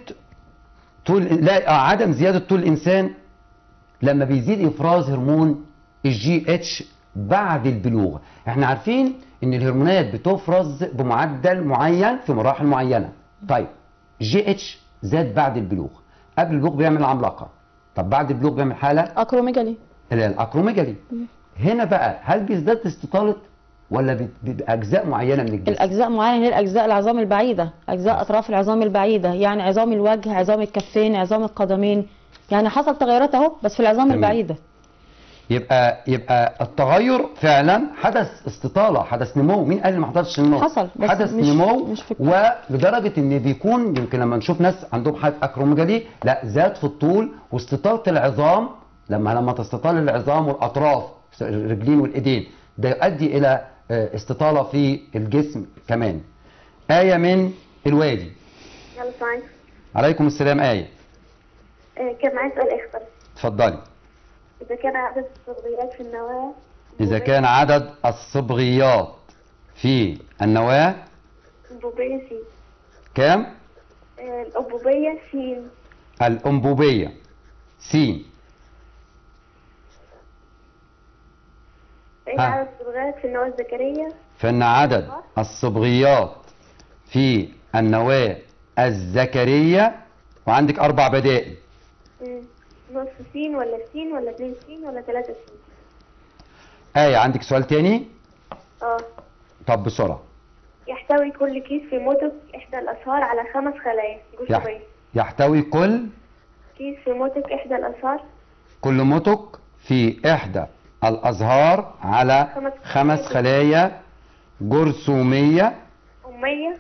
عدم زياده طول الانسان لما بيزيد افراز هرمون GH بعد البلوغ. احنا عارفين ان الهرمونات بتفرز بمعدل معين في مراحل معينه. طيب GH زاد بعد البلوغ، قبل البلوغ بيعمل عملاقه، طب بعد البلوغ بيعمل حاله اكروميجالي. الاكروميجالي. هنا بقى هل بيزداد استطاله ولا باجزاء معينه من الجسم؟ الاجزاء معينه هي الاجزاء العظام البعيده، اجزاء اطراف العظام البعيده، يعني عظام الوجه، عظام الكفين، عظام القدمين، يعني حصل تغيرات اهو بس في العظام البعيده. يبقى التغير فعلا حدث استطاله، حدث نمو. مين قال ان ما حدثش نمو؟ حصل بس حدث مش نمو مش ولدرجه ان بيكون يمكن لما نشوف ناس عندهم حاله اكروميجالي لا زاد في الطول واستطاله العظام. لما تستطال العظام والاطراف الرجلين والايدين ده يؤدي الى استطاله في الجسم كمان. آية من الوادي. يلا سلام. عليكم السلام. آية. كان معايا سؤال اخر. اتفضلي. إذا كان عدد الصبغيات في النواة إذا كان عدد الصبغيات في النواة أنبوبية س. كام؟ الأنبوبية س. الأنبوبية س. فإن عدد الصبغيات في النواة الذكرية فإن عدد الصبغيات في النواة الذكرية، وعندك 4 بدائل. نص س ولا س ولا 2 س ولا 3 س. عندك سؤال تاني؟ طب بسرعة. يحتوي كل كيس في موتك إحدى الأزهار على 5 خلايا جرثومية. يحتوي كل كيس في موتك إحدى الأزهار. كل موتك في إحدى الأزهار على 5 خلايا جرثومية أمية.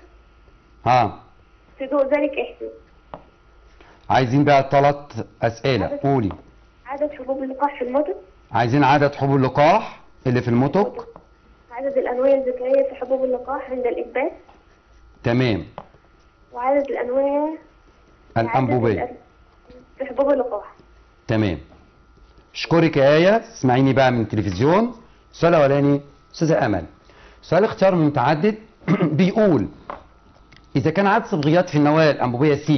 في ضوء ذلك احدث. عايزين بقى 3 أسئلة. قولي. عدد حبوب اللقاح في الموتك. عايزين عدد حبوب اللقاح اللي في الموتك. عدد الأنواع الذكرية في حبوب اللقاح عند الإنبات. تمام. وعدد الأنواع الأنبوبية في حبوب اللقاح. تمام. اشكرك يا آية. اسمعيني بقى من التلفزيون. السؤال الأولاني أستاذة أمل، سؤال اختيار متعدد بيقول إذا كان عدد صبغيات في النواة الأنبوبية س،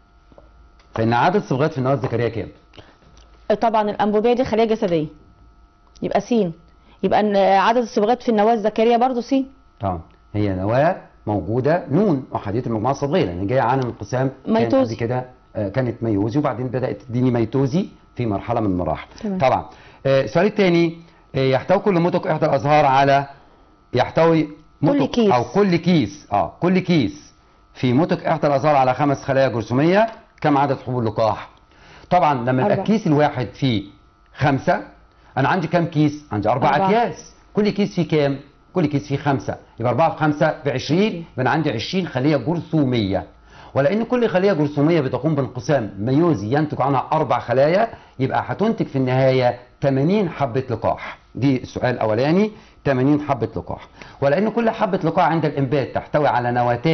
فإن عدد صبغيات في النواة الذكرية كام؟ طبعا الأنبوبية دي خلية جسدية، يبقى س. يبقى إن عدد الصبغات في النواة الذكرية برضه س. هي نواة موجودة نون أحادية المجموعة الصبغية، لأن جاية عن انقسام ميتوزي كده. كانت ميوزي وبعدين بدأت تديني ميتوزي في مرحلة من المراحل. طبعا. السؤال الثاني، يحتوي كل موتك إحدى الأزهار على يحتوي كل كيس أو كل كيس كل كيس في موتك إحدى الأزهار على 5 خلايا جرثومية. كم عدد حبوب اللقاح؟ طبعا لما يبقى الكيس الواحد فيه 5، أنا عندي كام كيس؟ عندي 4 أكياس. كل كيس فيه كام؟ كل كيس فيه 5، يبقى 4 في 5 ب20، يبقى أنا عندي 20 خلية جرثومية. ولأن كل خلية جرثومية بتقوم بانقسام ميوزي ينتج عنها 4 خلايا، يبقى هتنتج في النهاية 80 حبة لقاح. دي السؤال الأولاني، 80 حبة لقاح. ولأن كل حبة لقاح عند الإنبات تحتوي على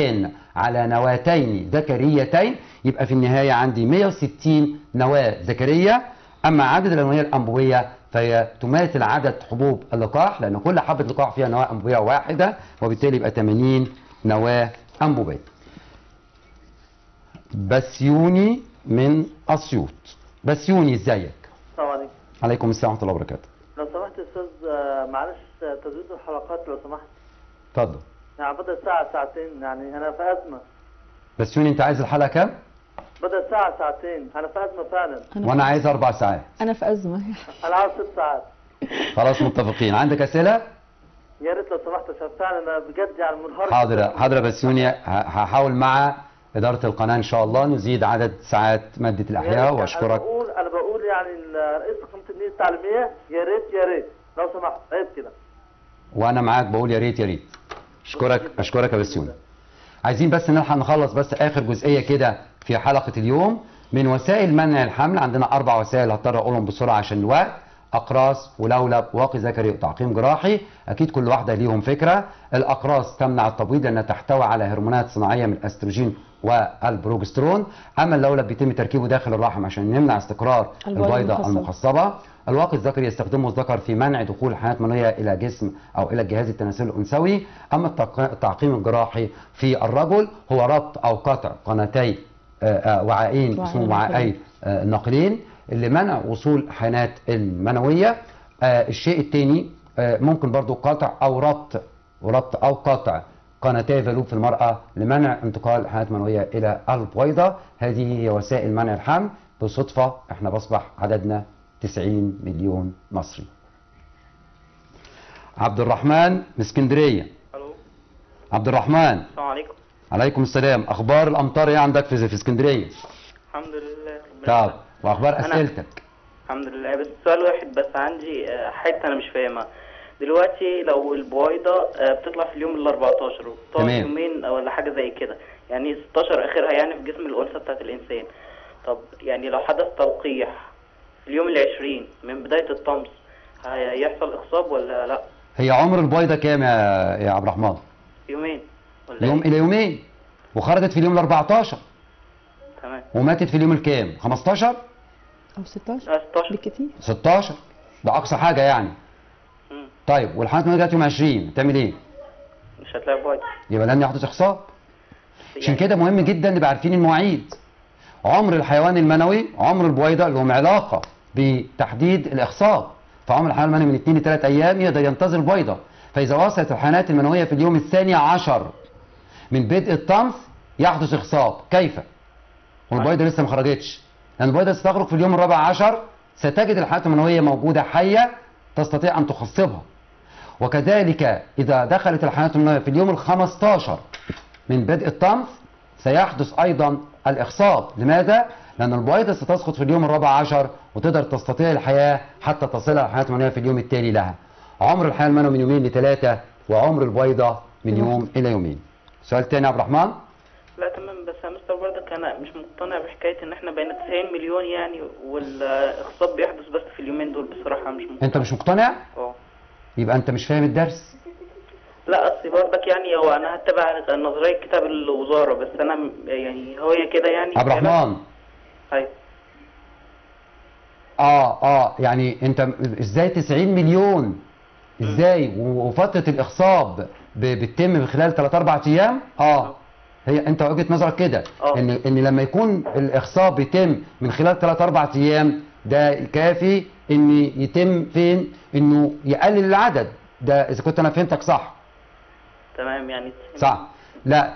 نواتين ذكريتين، يبقى في النهاية عندي 160 نواة ذكرية. أما عدد الأنوية الأنبوبية فهي تماثل عدد حبوب اللقاح، لأن كل حبة لقاح فيها نواة أنبوبية واحدة، وبالتالي يبقى 80 نواة أنبوبية. بسيوني من أسيوط. بسيوني ازيك؟ السلام عليكم. عليكم السلام ورحمة الله وبركاته. لو سمحت يا استاذ، معلش تزويد الحلقات لو سمحت. اتفضل. يعني بدأ ساعة ساعتين، يعني أنا في أزمة. بسيوني أنت عايز الحلقة كام؟ بدأ ساعة ساعتين، أنا في أزمة فعلا. وأنا عايز 4 ساعات. أنا في أزمة. أنا عاوز 6 ساعات. خلاص متفقين. عندك أسئلة؟ يا ريت لو سمحت عشان فعلا أنا بجد يعني منهار. حاضر يا بسيوني، هحاول مع إدارة القناة إن شاء الله نزيد عدد ساعات مادة الأحياء. وأشكرك. أنا بقول يعني رئيس قناة النيل التعليمية يا ريت لو سمحت، عيب كده. وأنا معاك بقول يا ريت. أشكرك يا بسيوني. عايزين بس نلحق نخلص بس آخر جزئية كده في حلقة اليوم من وسائل منع الحمل. عندنا 4 وسائل هضطر أقولهم بسرعة عشان الوقت: أقراص ولولب وواقي ذكري وتعقيم جراحي. أكيد كل واحدة ليهم فكرة. الأقراص تمنع التبويض لأنها تحتوي على هرمونات صناعية من الأستروجين والبروجسترون. أما اللولب بيتم تركيبه داخل الرحم عشان يمنع استقرار البويضة المخصبة. الواقي الذكري يستخدمه الذكر في منع دخول الحيوانات المنوية إلى جسم أو إلى الجهاز التناسلي الأنثوي. أما التعقيم الجراحي في الرجل هو ربط أو قطع قناتي وعائين اسمه وعائي نقلين لمنع وصول الحيوانات المنوية. الشيء الثاني ممكن برضو قطع أو ربط أو قطع قناتي فالوب في المرأة لمنع انتقال الحيوانات المنوية إلى البويضة. هذه هي وسائل منع الحمل. بالصدفة احنا بصبح عددنا 90 مليون مصري. عبد الرحمن من اسكندرية. الو. عبد الرحمن. السلام عليكم. عليكم السلام. اخبار الامطار ايه عندك في اسكندرية؟ الحمد لله. طب واخبار اسئلتك؟ الحمد لله. بس سؤال واحد بس عندي، حته انا مش فاهمها دلوقتي. لو البويضه بتطلع في اليوم ال 14 وبتقعد يومين ولا حاجه زي كده، يعني 16 اخرها يعني في جسم الانثى بتاعت الانسان. طب يعني لو حدث تلقيح في اليوم ال20 من بدايه الطمس هيحصل اخصاب ولا لا؟ هي عمر البويضه كام يا عبد الرحمن؟ يومين ولا يوم الى يومين، وخرجت في اليوم ال 14. تمام. وماتت في اليوم الكام؟ 15؟ او 16 16 بالكتير. 16 ده اقصى حاجه يعني. طيب والحيوانات المنويه جت يوم 20 تعمل ايه؟ مش هتلاقي بويضه، يبقى لن يحدث اخصاب. عشان كده مهم جدا نبقى عارفين المواعيد. عمر الحيوان المنوي، عمر البويضه لهم علاقه بتحديد الاخصاب. فعمر الحيوان المنوي من 2 ل 3 ايام يقدر ينتظر البويضه. فاذا وصلت الحيوانات المنويه في اليوم الثاني عشر من بدء الطمث يحدث اخصاب. كيف؟ والبويضه لسه ما خرجتش. لان البويضه ستخرج في اليوم الرابع عشر، ستجد الحيوانات المنويه موجوده حيه تستطيع ان تخصبها. وكذلك اذا دخلت الحيوانات المنويه في اليوم ال15 من بدء الطمث سيحدث ايضا الاخصاب. لماذا؟ لان البويضه ستسقط في اليوم الرابع عشر وتقدر تستطيع الحياه حتى تصلها الحيوانات المنويه في اليوم التالي لها. عمر الحيوان المنوي من يومين ل3، وعمر البويضه من يوم الى يومين. سؤال تاني يا عبد الرحمن؟ لا تمام. بس يا مستر برضك انا مش مقتنع بحكايه ان احنا بين 90 مليون يعني والاخصاب بيحدث بس في اليومين دول، بصراحه مش مقتنع. انت مش مقتنع؟ اه. يبقى انت مش فاهم الدرس. لا اصل برضك يعني هو انا هتبع نظريه كتاب الوزاره، بس انا يعني هي كده يعني. عبد الرحمن. ايوه. يعني انت ازاي 90 مليون؟ ازاي وفتره الاخصاب بتتم من خلال 3 4 ايام؟ هي انت وجهه نظرك كده ان لما يكون الاخصاب بيتم من خلال 3 4 ايام ده كافي ان يتم فين؟ انه يقلل العدد ده، اذا كنت انا فهمتك صح. تمام يعني صح. لا،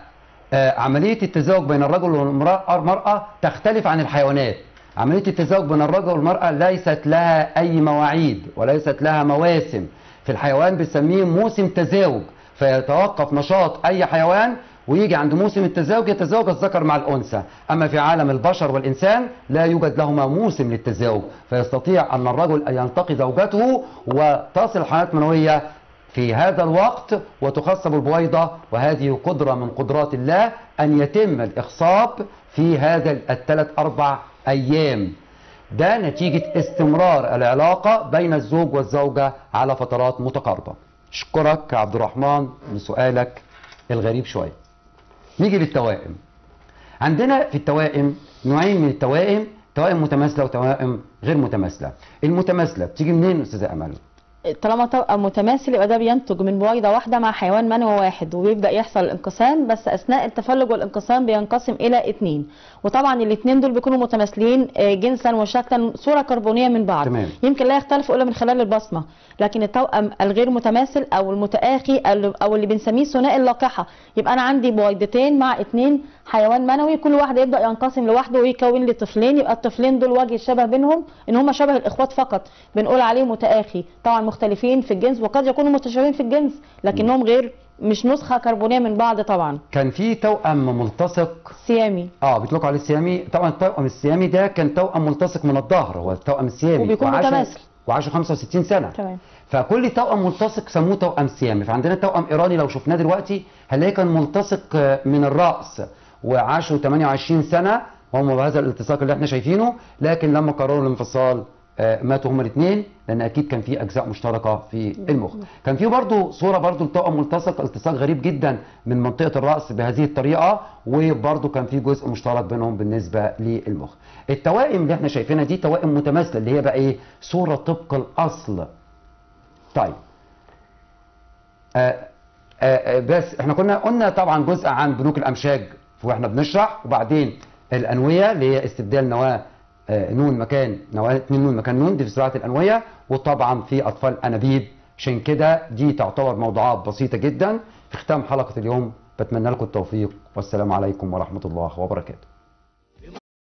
عمليه التزاوج بين الرجل والمراه تختلف عن الحيوانات. عمليه التزاوج بين الرجل والمراه ليست لها اي مواعيد وليست لها مواسم. في الحيوان بنسميه موسم تزاوج، فيتوقف نشاط اي حيوان ويجي عند موسم التزاوج يتزاوج الذكر مع الانثى. اما في عالم البشر والانسان لا يوجد لهما موسم للتزاوج، فيستطيع ان الرجل ان يلتقي زوجته وتصل الحيوانات المنويه في هذا الوقت وتخصب البويضه، وهذه قدره من قدرات الله ان يتم الاخصاب في هذا ال3 4 ايام. ده نتيجه استمرار العلاقه بين الزوج والزوجه على فترات متقاربه. اشكرك يا عبد الرحمن لسؤالك الغريب شويه. نيجي للتوائم. عندنا في التوائم نوعين من التوائم، توائم متماثله وتوائم غير متماثله. المتماثله بتيجي منين يا استاذه امل؟ طالما توأم متماثل يبقى ده بينتج من بويضه واحده مع حيوان منوي واحد، وبيبدا يحصل الانقسام، بس اثناء التفلج والانقسام بينقسم الى 2. وطبعا الاثنين دول بيكونوا متماثلين جنسا وشكلا، صوره كربونيه من بعض. تمام. يمكن لا يختلفوا الا من خلال البصمه. لكن التوأم الغير متماثل او المتآخي او اللي بنسميه ثنائي اللاقحه، يبقى انا عندي بويضتين مع 2 حيوان منوي، كل واحد يبدا ينقسم لوحده ويكون لي طفلين. يبقى الطفلين دول وجه الشبه بينهم ان هم شبه الاخوات فقط، بنقول عليه متآخي. طبعا مختلفين في الجنس وقد يكونوا متشابهين في الجنس لكنهم غير، مش نسخه كربونيه من بعض. طبعا كان في توأم ملتصق سيامي، بيطلقوا عليه السيامي. طبعا التوأم السيامي ده كان توأم ملتصق من الظهر، هو التوأم السيامي، وبيكون متماثل وعاشوا 65 سنه. تمام. فكل توأم ملتصق سموه توأم سيامي. فعندنا توأم ايراني لو شفناه دلوقتي هنلاقيه كان ملتصق من الراس وعاشوا 28 سنه وهم بهذا الالتصاق اللي احنا شايفينه، لكن لما قرروا الانفصال ماتوا هما الاثنين، لان اكيد كان في اجزاء مشتركه في المخ. كان في برضو صوره برضو لتوأم ملتصق، التصاق غريب جدا من منطقه الراس بهذه الطريقه، وبرضو كان في جزء مشترك بينهم بالنسبه للمخ. التوائم اللي احنا شايفينها دي توائم متماثله، اللي هي بقى ايه؟ صوره طبق الاصل. طيب بس احنا قلنا طبعا جزء عن بنوك الامشاج واحنا بنشرح، وبعدين الانويه اللي هي استبدال نواه نون مكان نواه، 2 نون مكان نون، دي في زراعه الانويه، وطبعا في اطفال انابيب. عشان كده دي تعتبر موضوعات بسيطه جدا. في ختام حلقه اليوم بتمنى لكم التوفيق، والسلام عليكم ورحمه الله وبركاته.